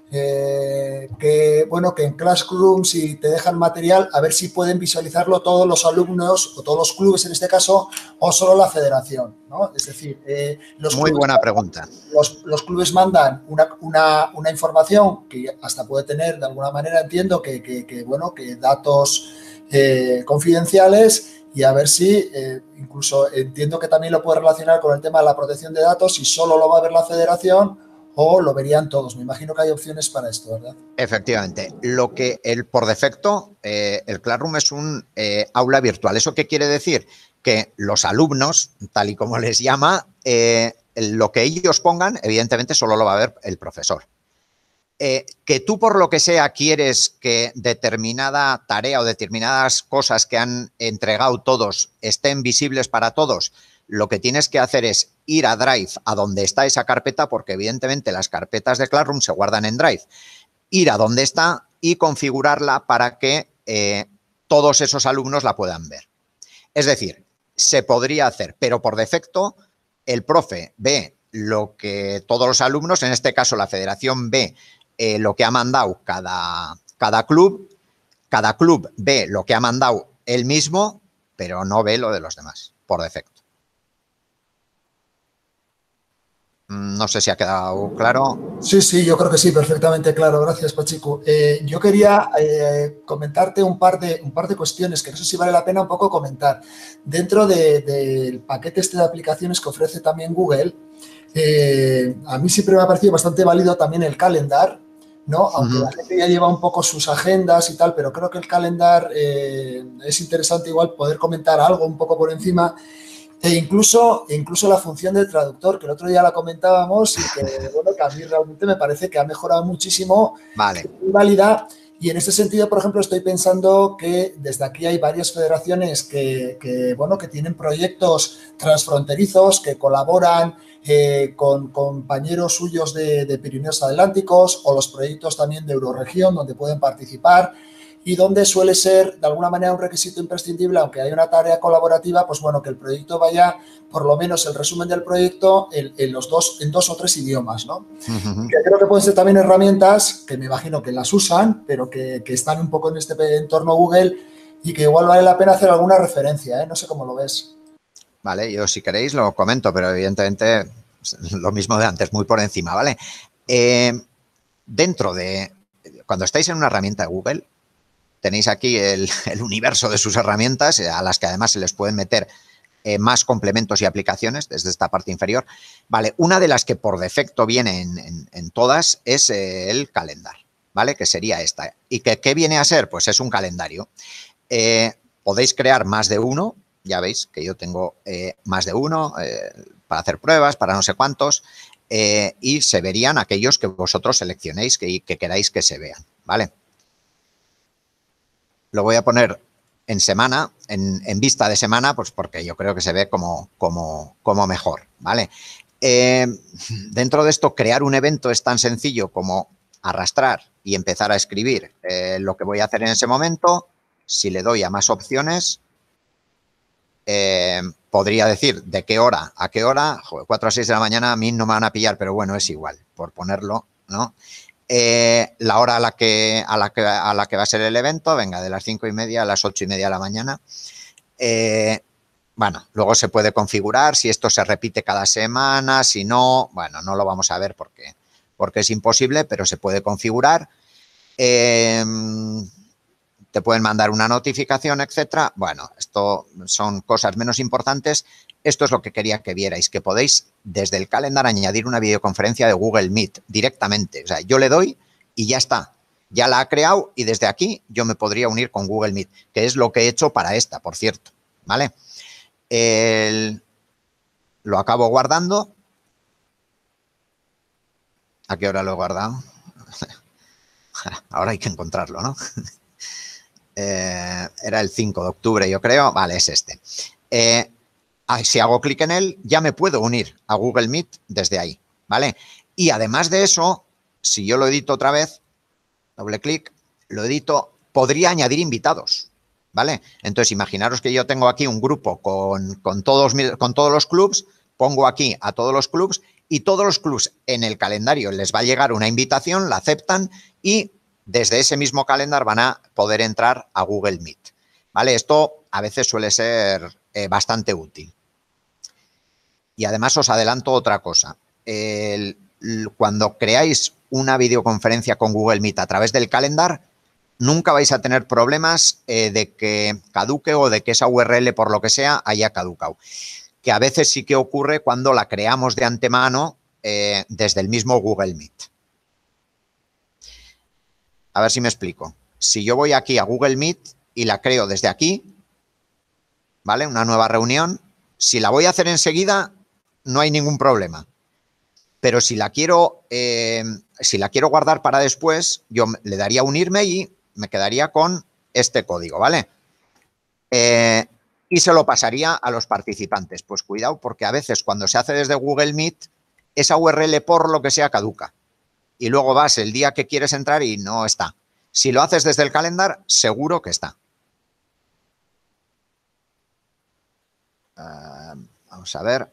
que, bueno, que en Classroom, si te dejan material, a ver si pueden visualizarlo todos los alumnos o todos los clubes en este caso, o solo la federación, ¿no? Es decir, muy buena pregunta. Los clubes mandan una información que hasta puede tener, de alguna manera, entiendo bueno, que datos confidenciales, y a ver si, incluso entiendo que también lo puede relacionar con el tema de la protección de datos, si solo lo va a ver la federación o lo verían todos. Me imagino que hay opciones para esto, ¿verdad? Efectivamente. Por defecto, el Classroom es un aula virtual. ¿Eso qué quiere decir? Que los alumnos, tal y como les llama, lo que ellos pongan, evidentemente solo lo va a ver el profesor. Que tú por lo que sea quieres que determinada tarea o determinadas cosas que han entregado todos estén visibles para todos, lo que tienes que hacer es ir a Drive, a donde está esa carpeta, porque evidentemente las carpetas de Classroom se guardan en Drive, ir a donde está y configurarla para que todos esos alumnos la puedan ver. Es decir, se podría hacer, pero por defecto el profe ve lo que todos los alumnos, en este caso la federación ve lo que ha mandado cada club ve lo que ha mandado él mismo, pero no ve lo de los demás, por defecto. No sé si ha quedado claro. Sí, yo creo que sí, perfectamente claro. Gracias, Pachico. Yo quería comentarte un par de cuestiones que no sé si vale la pena un poco comentar. Dentro del paquete este de aplicaciones que ofrece también Google, a mí siempre me ha parecido bastante válido también el calendar, ¿no? Aunque la gente ya lleva un poco sus agendas y tal, pero creo que el calendar es interesante igual poder comentar algo un poco por encima. Incluso la función del traductor, que el otro día la comentábamos y que, bueno, que a mí realmente me parece que ha mejorado muchísimo, vale, que es muy válida. Y en ese sentido, por ejemplo, estoy pensando que desde aquí hay varias federaciones bueno, que tienen proyectos transfronterizos, que colaboran con compañeros suyos de Pirineos Atlánticos, o los proyectos también de Euroregión, donde pueden participar, y donde suele ser de alguna manera un requisito imprescindible, aunque hay una tarea colaborativa, pues bueno, que el proyecto vaya, por lo menos el resumen del proyecto, en dos o tres idiomas, ¿no? Que creo que pueden ser también herramientas que me imagino que las usan, pero que están un poco en este entorno Google y que igual vale la pena hacer alguna referencia, ¿eh? No sé cómo lo ves. Vale, yo si queréis lo comento, pero evidentemente lo mismo de antes, muy por encima, ¿vale? Cuando estáis en una herramienta de Google, tenéis aquí el universo de sus herramientas, a las que además se les pueden meter más complementos y aplicaciones desde esta parte inferior. Vale, una de las que por defecto viene en todas es el calendar, ¿vale? Que sería esta. ¿Y qué viene a ser? Pues es un calendario. Podéis crear más de uno, ya veis que yo tengo más de uno para hacer pruebas, para no sé cuántos, y se verían aquellos que vosotros seleccionéis que queráis que se vean, ¿vale? Lo voy a poner en semana, en vista de semana, pues porque yo creo que se ve como mejor, ¿vale? Dentro de esto, crear un evento es tan sencillo como arrastrar y empezar a escribir lo que voy a hacer en ese momento. Si le doy a más opciones, podría decir de qué hora a qué hora. Joder, 4 a 6 de la mañana a mí no me van a pillar, pero bueno, es igual, por ponerlo, ¿no? La hora a la que va a ser el evento, venga, de las 5:30 a las 8:30 de la mañana. Bueno, luego se puede configurar si esto se repite cada semana, si no, bueno, no lo vamos a ver porque es imposible, pero se puede configurar. Te pueden mandar una notificación, etcétera. Bueno, esto son cosas menos importantes. Esto es lo que quería que vierais, que podéis desde el calendar añadir una videoconferencia de Google Meet directamente. O sea, yo le doy y ya está. Ya la ha creado y desde aquí yo me podría unir con Google Meet, que es lo que he hecho para esta, por cierto, ¿vale? Lo acabo guardando. ¿A qué hora lo he guardado? Ahora hay que encontrarlo, ¿no? Era el 5 de octubre, yo creo. Vale, es este. Si hago clic en él, ya me puedo unir a Google Meet desde ahí, ¿vale? Y además de eso, si yo lo edito otra vez, doble clic, lo edito, podría añadir invitados, ¿vale? Entonces, imaginaros que yo tengo aquí un grupo con todos los clubs, pongo aquí a todos los clubs y todos los clubs en el calendario les va a llegar una invitación, la aceptan y desde ese mismo calendario van a poder entrar a Google Meet, ¿vale? Esto a veces suele ser bastante útil. Y además os adelanto otra cosa. Cuando creáis una videoconferencia con Google Meet a través del calendar, nunca vais a tener problemas de que caduque o de que esa URL, por lo que sea, haya caducado. Que a veces sí que ocurre cuando la creamos de antemano desde el mismo Google Meet. A ver si me explico. Si yo voy aquí a Google Meet y la creo desde aquí, ¿vale? Una nueva reunión. Si la voy a hacer enseguida, no hay ningún problema. Pero si la quiero guardar para después, yo le daría a unirme y me quedaría con este código, ¿vale? Y se lo pasaría a los participantes. Pues cuidado, porque a veces cuando se hace desde Google Meet, esa URL por lo que sea caduca. Y luego vas el día que quieres entrar y no está. Si lo haces desde el calendar, seguro que está. Vamos a ver.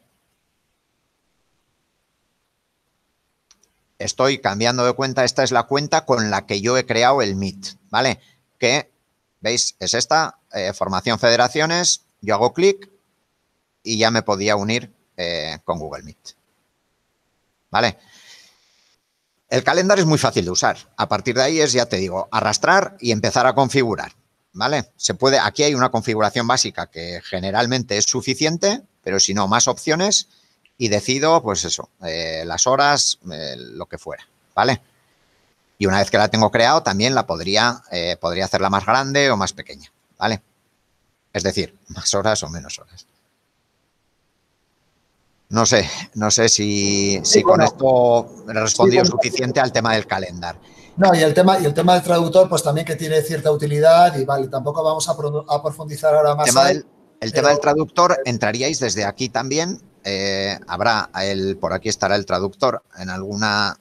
Estoy cambiando de cuenta. Esta es la cuenta con la que yo he creado el Meet, ¿vale? Que, ¿veis? Es esta, formación federaciones. Yo hago clic y ya me podía unir con Google Meet, ¿vale? El calendario es muy fácil de usar. A partir de ahí es, ya te digo, arrastrar y empezar a configurar, ¿vale? Se puede, aquí hay una configuración básica que generalmente es suficiente, pero si no, más opciones y decido, pues eso, las horas, lo que fuera, ¿vale? Y una vez que la tengo creado, también la podría hacerla más grande o más pequeña, ¿vale? Es decir, más horas o menos horas. No sé si con esto he respondido suficiente al tema del calendar. No, y el tema del traductor, pues también que tiene cierta utilidad y vale, tampoco vamos a profundizar ahora más. El tema del traductor, entraríais desde aquí también. Por aquí estará el traductor en alguna.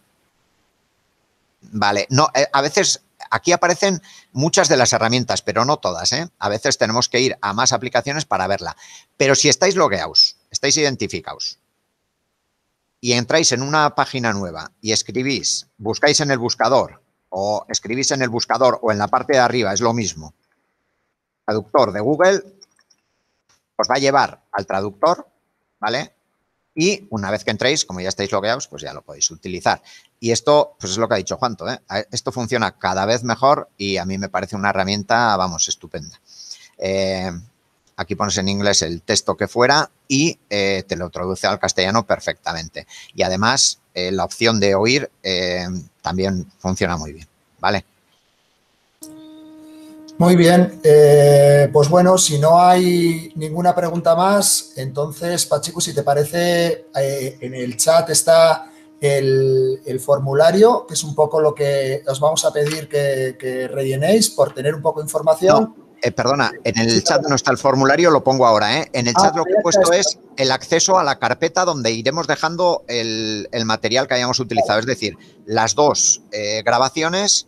Vale, no, a veces aquí aparecen muchas de las herramientas, pero no todas, ¿eh? A veces tenemos que ir a más aplicaciones para verla. Pero si estáis logueados, estáis identificados y entráis en una página nueva y buscáis en el buscador o escribís en el buscador o en la parte de arriba, es lo mismo, traductor de Google, os va a llevar al traductor, ¿vale? Y una vez que entréis, como ya estáis logueados, pues ya lo podéis utilizar. Y esto, pues es lo que ha dicho Juanto, ¿eh? Esto funciona cada vez mejor y a mí me parece una herramienta, vamos, estupenda. Aquí pones en inglés el texto que fuera y te lo traduce al castellano perfectamente. Y además, la opción de oír también funciona muy bien, ¿vale? Muy bien, pues bueno, si no hay ninguna pregunta más, entonces, Pachico, si te parece, en el chat está el formulario, que es un poco lo que os vamos a pedir que rellenéis por tener un poco de información. No, perdona, en el chat no está el formulario, lo pongo ahora, ¿eh? En el chat lo que he puesto es el acceso a la carpeta donde iremos dejando el material que hayamos utilizado, es decir, las dos grabaciones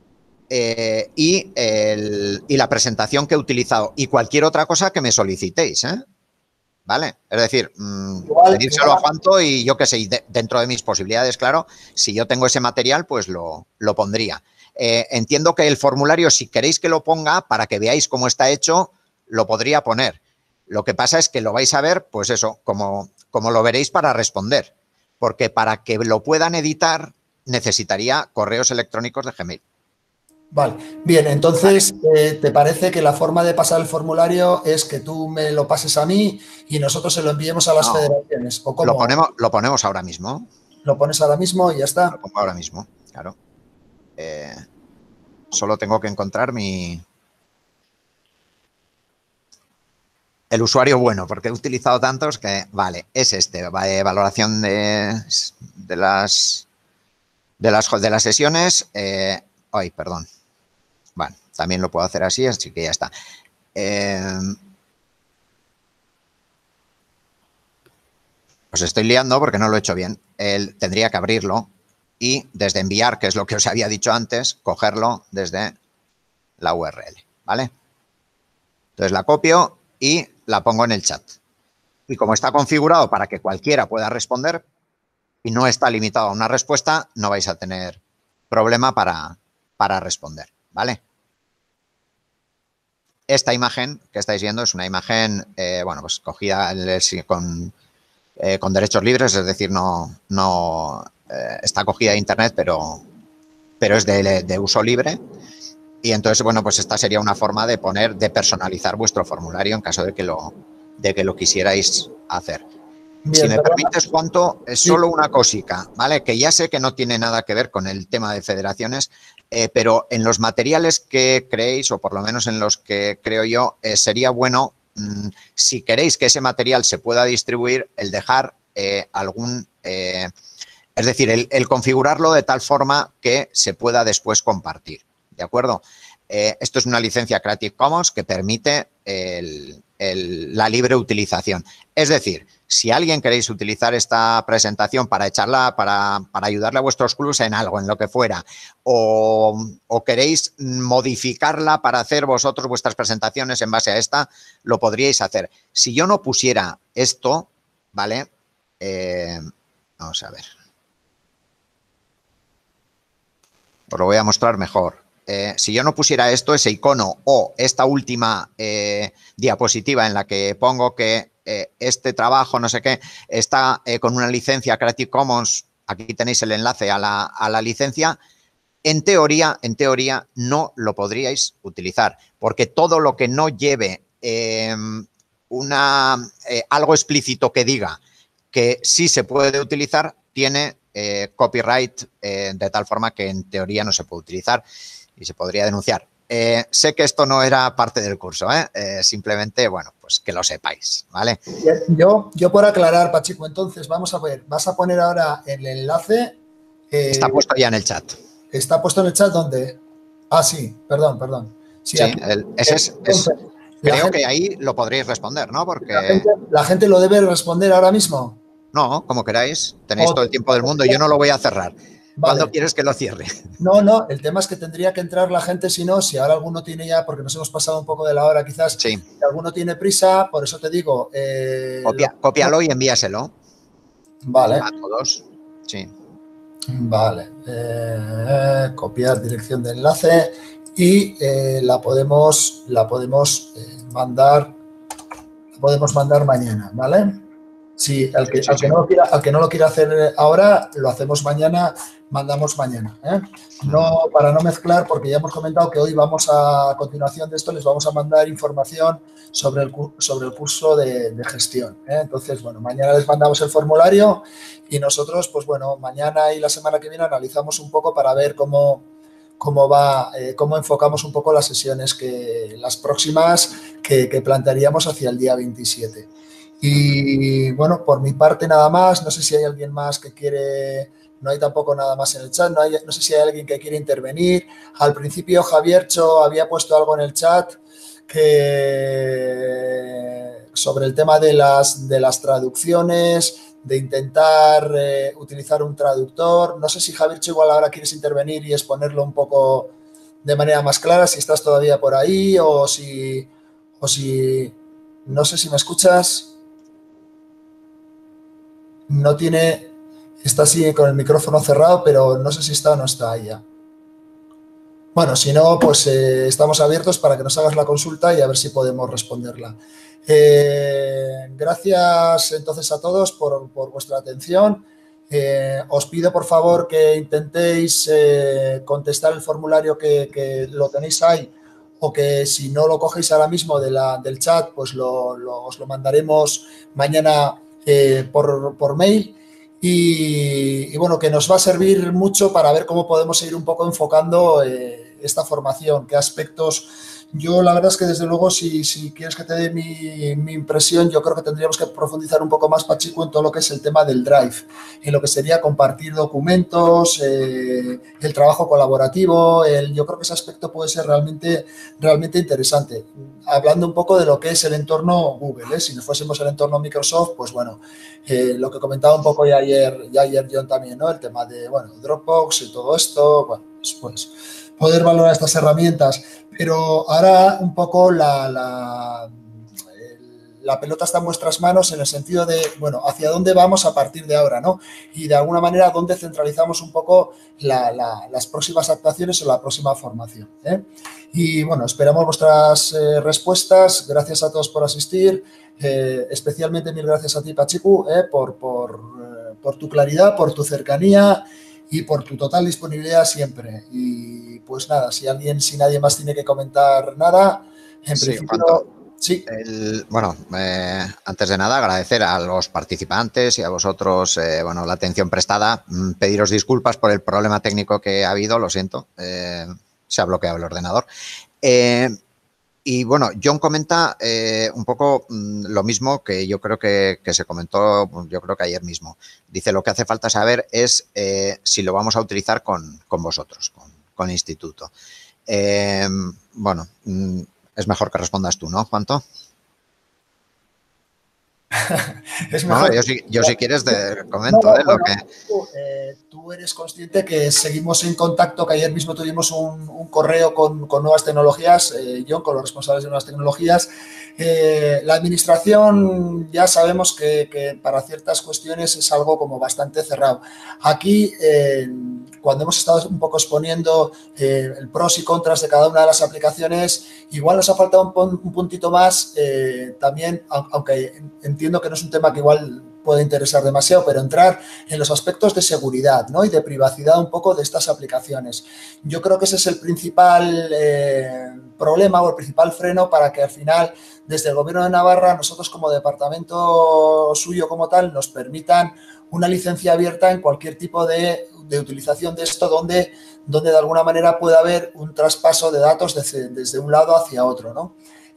y la presentación que he utilizado y cualquier otra cosa que me solicitéis, ¿eh? ¿Vale? Es decir, pedírselo a Juanto y yo qué sé, dentro de mis posibilidades, claro, si yo tengo ese material, pues lo pondría. Entiendo que el formulario, si queréis que lo ponga, para que veáis cómo está hecho, lo podría poner. Lo que pasa es que lo vais a ver, pues eso, como lo veréis para responder. Porque para que lo puedan editar, necesitaría correos electrónicos de Gmail. Vale, bien, entonces, ¿te parece que la forma de pasar el formulario es que tú me lo pases a mí y nosotros se lo enviemos a las federaciones? ¿O cómo? Lo ponemos ahora mismo. Lo pones ahora mismo y ya está. Lo pongo ahora mismo, claro. Solo tengo que encontrar el usuario bueno, porque he utilizado tantos que, vale, es este, valoración de las sesiones. Ay, perdón. Bueno, también lo puedo hacer así que ya está. Os estoy liando porque no lo he hecho bien. Tendría que abrirlo y desde enviar, que es lo que os había dicho antes, cogerlo desde la URL, ¿vale? Entonces la copio y la pongo en el chat. Y como está configurado para que cualquiera pueda responder y no está limitado a una respuesta, no vais a tener problema para responder, ¿vale? Esta imagen que estáis viendo es una imagen, bueno, pues cogida con derechos libres, es decir, no está cogida de internet, pero es de uso libre. Y entonces, bueno, pues esta sería una forma de personalizar vuestro formulario en caso de que lo quisierais hacer. Bien, Si me permites, Juanto, es sí. solo una cosica, ¿vale? Que ya sé que no tiene nada que ver con el tema de federaciones, pero en los materiales que creéis, o por lo menos en los que creo yo, sería bueno, si queréis que ese material se pueda distribuir, el dejar es decir, el configurarlo de tal forma que se pueda después compartir, ¿de acuerdo? Esto es una licencia Creative Commons que permite la libre utilización. Es decir, si alguien queréis utilizar esta presentación para echarla, para ayudarle a vuestros clubs en algo, en lo que fuera, o queréis modificarla para hacer vosotros vuestras presentaciones en base a esta, lo podríais hacer. Si yo no pusiera esto, ¿vale? Vamos a ver. Os lo voy a mostrar mejor. Si yo no pusiera esto, ese icono o esta última diapositiva en la que pongo que este trabajo, no sé qué, está con una licencia Creative Commons, aquí tenéis el enlace a la licencia, en teoría no lo podríais utilizar, porque todo lo que no lleve algo explícito que diga que sí se puede utilizar, tiene copyright de tal forma que en teoría no se puede utilizar y se podría denunciar. Sé que esto no era parte del curso, simplemente, bueno, pues que lo sepáis, ¿vale? Yo por aclarar, Pachico, entonces vamos a ver, vas a poner ahora el enlace. Está puesto ya en el chat. Está puesto en el chat donde... Ah, sí, perdón. Sí, sí, aquí. Creo que ahí lo podréis responder, ¿no? Porque la gente lo debe responder ahora mismo. No, como queráis. Tenéis todo el tiempo del mundo. Yo no lo voy a cerrar. Vale. ¿Cuándo quieres que lo cierre? No, el tema es que tendría que entrar la gente, si no, si ahora alguno tiene ya, porque nos hemos pasado un poco de la hora quizás, sí. Si alguno tiene prisa, por eso te digo... Cópialo y envíaselo. Vale. A todos, sí. Vale. Copiar dirección de enlace y la podemos mandar mañana, ¿vale? Sí, al que no lo quiera hacer ahora, lo hacemos mañana, mandamos mañana. No, para no mezclar, porque ya hemos comentado que hoy vamos a continuación de esto, les vamos a mandar información sobre el curso de gestión. Entonces, bueno, mañana les mandamos el formulario y nosotros, pues bueno, mañana y la semana que viene analizamos un poco para ver cómo enfocamos un poco las sesiones las próximas que plantearíamos hacia el día 27. Y bueno, por mi parte nada más, no sé si hay alguien más que quiere, no hay tampoco nada más en el chat, no sé si hay alguien que quiere intervenir. Al principio Javiercho había puesto algo en el chat sobre el tema de las traducciones, de intentar utilizar un traductor. No sé si Javiercho igual ahora quieres intervenir y exponerlo un poco de manera más clara, si estás todavía por ahí o si no sé si me escuchas. No tiene, está así con el micrófono cerrado, pero no sé si está o no está ahí ya. Bueno, si no, pues estamos abiertos para que nos hagas la consulta y a ver si podemos responderla. Gracias entonces a todos por vuestra atención. Os pido por favor que intentéis contestar el formulario que lo tenéis ahí o que si no lo cogéis ahora mismo del chat, pues os lo mandaremos mañana por mail y bueno, que nos va a servir mucho para ver cómo podemos seguir un poco enfocando esta formación, qué aspectos Yo la verdad es que desde luego si quieres que te dé mi impresión, yo creo que tendríamos que profundizar un poco más, Pachico, en todo lo que es el tema del Drive, en lo que sería compartir documentos, el trabajo colaborativo, yo creo que ese aspecto puede ser realmente interesante. Hablando un poco de lo que es el entorno Google, si nos fuésemos el entorno Microsoft, pues bueno, lo que comentaba un poco ya ayer John también, ¿no? El tema de, bueno, Dropbox y todo esto, bueno, pues poder valorar estas herramientas. Pero ahora un poco la pelota está en vuestras manos en el sentido de, bueno, hacia dónde vamos a partir de ahora, ¿no? Y de alguna manera, dónde centralizamos un poco las próximas actuaciones o la próxima formación, ¿eh? Y bueno, esperamos vuestras respuestas. Gracias a todos por asistir. Especialmente mil gracias a ti, Pachiku, por tu claridad, por tu cercanía y por tu total disponibilidad siempre. Y pues nada, si nadie más tiene que comentar nada, en Sí, principio, Juanto, sí. bueno, antes de nada agradecer a los participantes y a vosotros, bueno, la atención prestada, pediros disculpas por el problema técnico que ha habido, lo siento, se ha bloqueado el ordenador. Y bueno, John comenta un poco lo mismo que yo creo que se comentó, yo creo que ayer mismo. Dice, lo que hace falta saber es si lo vamos a utilizar con vosotros, con el instituto. Bueno, es mejor que respondas tú, ¿no, Juanto? Es No, mejor. yo si quieres te No, comento lo bueno, que... tú eres consciente que seguimos en contacto, que ayer mismo tuvimos un correo con nuevas tecnologías, John, con los responsables de nuevas tecnologías. La administración ya sabemos que para ciertas cuestiones es algo como bastante cerrado. Aquí, cuando hemos estado un poco exponiendo el pros y contras de cada una de las aplicaciones, igual nos ha faltado un puntito más, también, aunque entiendo que no es un tema que igual puede interesar demasiado, pero entrar en los aspectos de seguridad, ¿no? Y de privacidad un poco de estas aplicaciones. Yo creo que ese es el principal problema o el principal freno para que al final, desde el Gobierno de Navarra, nosotros como departamento suyo como tal, nos permitan una licencia abierta en cualquier tipo de utilización de esto donde de alguna manera pueda haber un traspaso de datos desde un lado hacia otro, ¿no?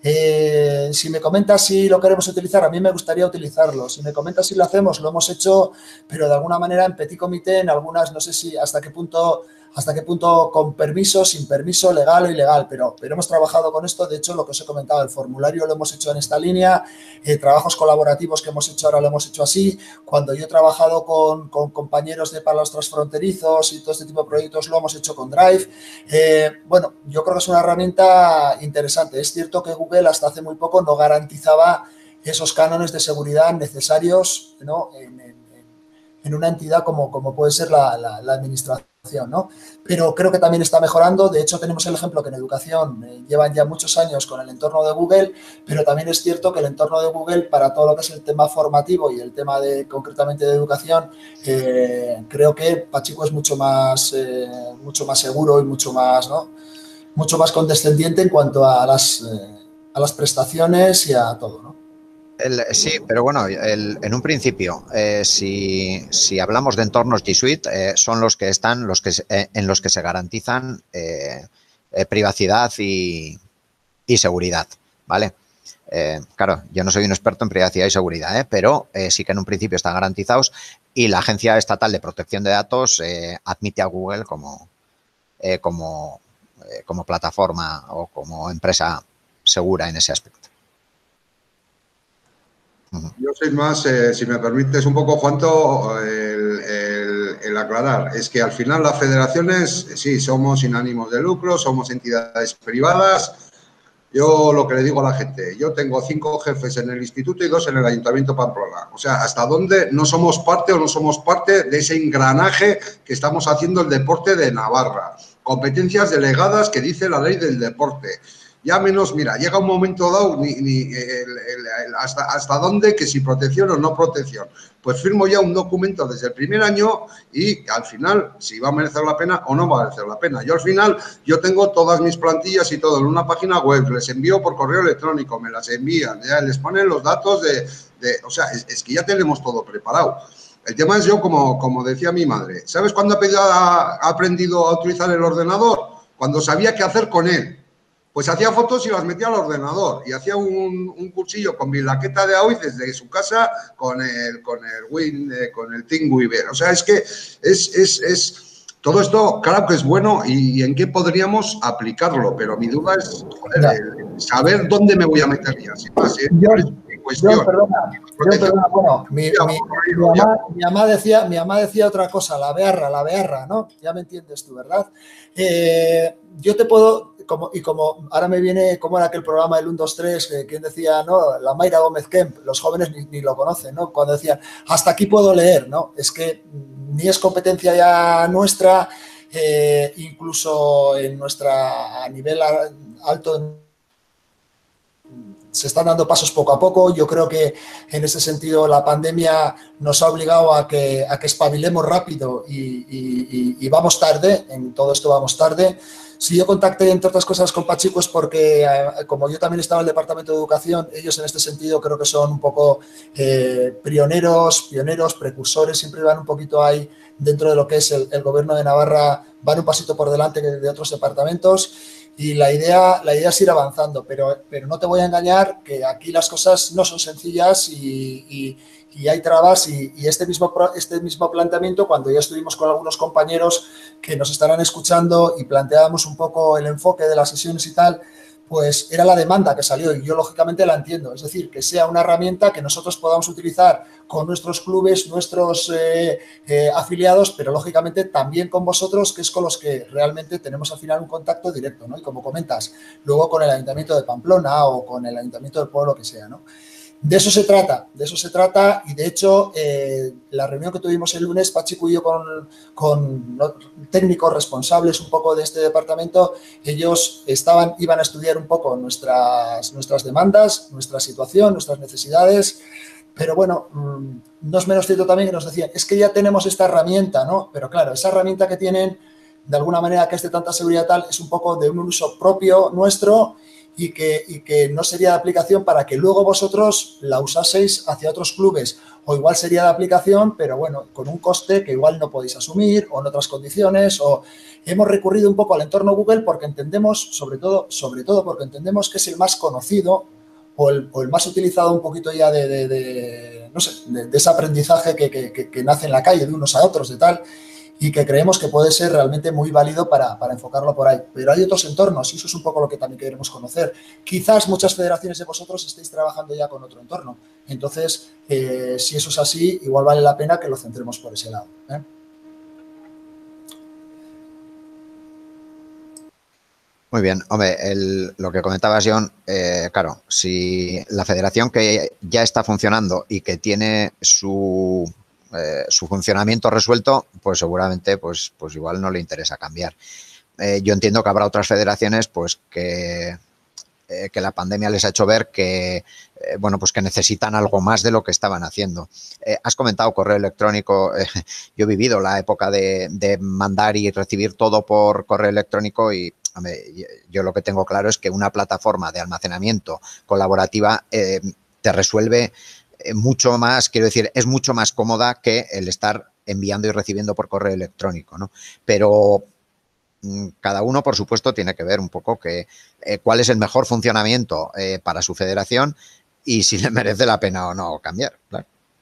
Si me comentas si lo queremos utilizar, a mí me gustaría utilizarlo. Si me comentas si lo hacemos, lo hemos hecho, pero de alguna manera en petit comité, en algunas, no sé si hasta qué punto con permiso, sin permiso, legal o ilegal, pero hemos trabajado con esto. De hecho, lo que os he comentado, el formulario lo hemos hecho en esta línea, trabajos colaborativos que hemos hecho ahora lo hemos hecho así. Cuando yo he trabajado con compañeros de palos transfronterizos y todo este tipo de proyectos, lo hemos hecho con Drive. Bueno, yo creo que es una herramienta interesante. Es cierto que Google hasta hace muy poco no garantizaba esos cánones de seguridad necesarios, ¿no? en una entidad como puede ser la administración, ¿no? Pero creo que también está mejorando. De hecho, tenemos el ejemplo que en educación llevan ya muchos años con el entorno de Google, pero también es cierto que el entorno de Google, para todo lo que es el tema formativo y el tema concretamente de educación, creo que Pachico es mucho más seguro y mucho más, ¿no? Mucho más condescendiente en cuanto a las prestaciones y a todo, ¿no? Sí, pero bueno, en un principio, si hablamos de entornos G Suite, son los que están, en los que se garantizan privacidad y seguridad, ¿vale? Claro, yo no soy un experto en privacidad y seguridad, pero sí que en un principio están garantizados y la Agencia Estatal de Protección de Datos admite a Google como plataforma o como empresa segura en ese aspecto. Yo soy más, si me permites un poco, Juanto, el aclarar. Es que al final las federaciones, sí, somos sin ánimos de lucro, somos entidades privadas. Yo lo que le digo a la gente, yo tengo 5 jefes en el instituto y 2 en el Ayuntamiento de Pamplona. O sea, ¿hasta dónde no somos parte o no somos parte de ese engranaje que estamos haciendo el deporte de Navarra? Competencias delegadas que dice la ley del deporte. Ya menos, mira, llega un momento dado, hasta dónde, que si protección o no protección. Pues firmo ya un documento desde el primer año y al final, si va a merecer la pena o no va a merecer la pena. Yo al final, yo tengo todas mis plantillas y todo en una página web, les envío por correo electrónico, me las envían, ya les ponen los datos o sea, es que ya tenemos todo preparado. El tema es yo, como decía mi madre, ¿sabes cuándo ha aprendido a utilizar el ordenador? Cuando sabía qué hacer con él. pues hacía fotos y las metía al ordenador y hacía un cursillo con Bilaqueta de AOI desde su casa con el TeamWeaver. O sea, es que todo esto, claro que es bueno y en qué podríamos aplicarlo, pero mi duda es saber dónde me voy a meter ya. Sin más, Yo, perdona, bueno, mi mamá decía otra cosa, la bearra, ¿no? Ya me entiendes tú, ¿verdad? Yo te puedo, como ahora me viene, como era aquel programa del 1, 2, 3, quien decía, ¿no? La Mayra Gómez Kemp, los jóvenes ni lo conocen, ¿no? Cuando decían, hasta aquí puedo leer, ¿no? Es que ni es competencia ya nuestra, incluso a nivel alto, se están dando pasos poco a poco. Yo creo que en ese sentido la pandemia nos ha obligado a que espabilemos rápido y vamos tarde, en todo esto vamos tarde. Si yo contacté, entre otras cosas, con Pachico es porque, como yo también estaba en el Departamento de Educación, ellos en este sentido creo que son un poco pioneros, precursores, siempre van un poquito ahí dentro de lo que es el Gobierno de Navarra, van un pasito por delante de otros departamentos. Y la idea es ir avanzando, pero no te voy a engañar que aquí las cosas no son sencillas y hay trabas y este mismo planteamiento, cuando ya estuvimos con algunos compañeros que nos estarán escuchando y planteábamos un poco el enfoque de las sesiones y tal, pues era la demanda que salió y yo lógicamente la entiendo. Es decir, que sea una herramienta que nosotros podamos utilizar con nuestros clubes, nuestros afiliados, pero lógicamente también con vosotros, que es con los que realmente tenemos al final un contacto directo, ¿no? Y como comentas, luego con el Ayuntamiento de Pamplona o con el Ayuntamiento del pueblo que sea, ¿no? De eso se trata y de hecho la reunión que tuvimos el lunes, Pachico y yo con técnicos responsables un poco de este departamento, ellos iban a estudiar un poco nuestras demandas, nuestra situación, nuestras necesidades, pero bueno, no es menos cierto también que nos decían, es que ya tenemos esta herramienta, ¿no? Pero claro, esa herramienta que tienen, de alguna manera que es de tanta seguridad tal, es un poco de un uso propio nuestro y que no sería de aplicación para que luego vosotros la usaseis hacia otros clubes. O igual sería de aplicación, pero bueno, con un coste que igual no podéis asumir o en otras condiciones. O hemos recurrido un poco al entorno Google porque entendemos, sobre todo porque entendemos que es el más conocido o el más utilizado un poquito ya de ese aprendizaje que nace en la calle de unos a otros, de tal, y que creemos que puede ser realmente muy válido para enfocarlo por ahí. Pero hay otros entornos y eso es un poco lo que también queremos conocer. Quizás muchas federaciones de vosotros estéis trabajando ya con otro entorno. Entonces, si eso es así, igual vale la pena que lo centremos por ese lado, ¿eh? Muy bien, hombre, lo que comentabas, John, claro, si la federación que ya está funcionando y que tiene su funcionamiento resuelto, pues seguramente pues igual no le interesa cambiar. Yo entiendo que habrá otras federaciones pues que la pandemia les ha hecho ver que bueno, pues que necesitan algo más de lo que estaban haciendo. Has comentado correo electrónico. Yo he vivido la época de mandar y recibir todo por correo electrónico y hombre, yo lo que tengo claro es que una plataforma de almacenamiento colaborativa te resuelve mucho más, quiero decir, es mucho más cómoda que el estar enviando y recibiendo por correo electrónico, ¿no? Pero cada uno, por supuesto, tiene que ver un poco cuál es el mejor funcionamiento para su federación y si le merece la pena o no cambiar, claro.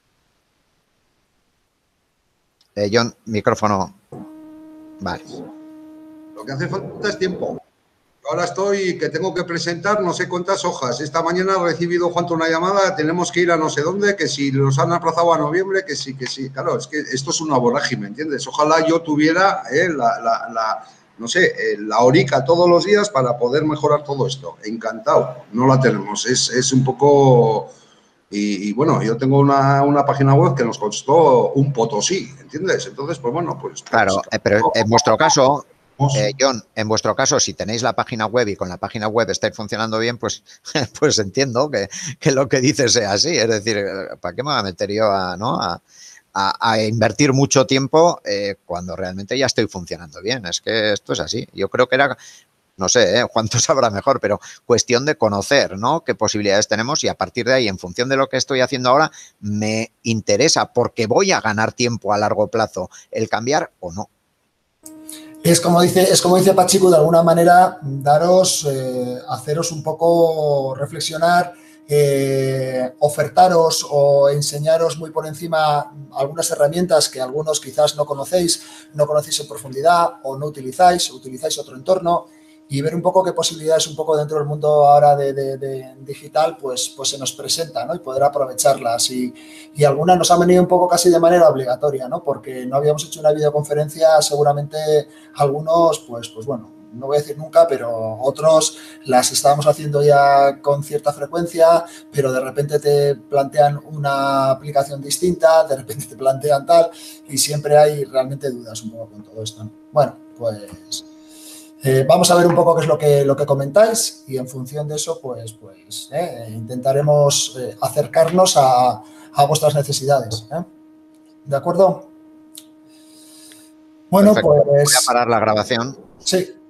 John, micrófono. Vale. Lo que hace falta es tiempo. Ahora estoy que tengo que presentar no sé cuántas hojas. Esta mañana he recibido, Juanto, una llamada, tenemos que ir a no sé dónde, que si los han aplazado a noviembre, que sí. Claro, es que esto es una vorágine, ¿entiendes? Ojalá yo tuviera la horica todos los días para poder mejorar todo esto. Encantado. No la tenemos. Es un poco... Y bueno, yo tengo una página web que nos costó un potosí, ¿entiendes? Entonces, pues bueno, pues... Claro, pero en vuestro caso... John, en vuestro caso, si tenéis la página web y con la página web estáis funcionando bien, pues entiendo que lo que dices sea así. Es decir, ¿para qué me voy a meter yo a invertir mucho tiempo cuando realmente ya estoy funcionando bien? Es que esto es así. Yo creo que era, no sé, cuánto sabrá mejor, pero cuestión de conocer, ¿no? Qué posibilidades tenemos y a partir de ahí, en función de lo que estoy haciendo ahora, me interesa porque voy a ganar tiempo a largo plazo el cambiar o no. Es como dice Pachico, de alguna manera, haceros un poco reflexionar, ofertaros o enseñaros muy por encima algunas herramientas que algunos quizás no conocéis en profundidad o no utilizáis otro entorno, y ver un poco qué posibilidades un poco dentro del mundo ahora de digital pues se nos presenta, ¿no? Y poder aprovecharlas. Y algunas nos han venido un poco casi de manera obligatoria, ¿no? Porque no habíamos hecho una videoconferencia, seguramente algunos, pues bueno, no voy a decir nunca, pero otros las estábamos haciendo ya con cierta frecuencia, pero de repente te plantean una aplicación distinta, de repente te plantean tal, y siempre hay realmente dudas un poco con todo esto, ¿no? Bueno, pues vamos a ver un poco qué es lo que comentáis, y en función de eso, pues intentaremos acercarnos a vuestras necesidades. ¿De acuerdo? Bueno, perfecto. pues... Voy a parar la grabación. Sí.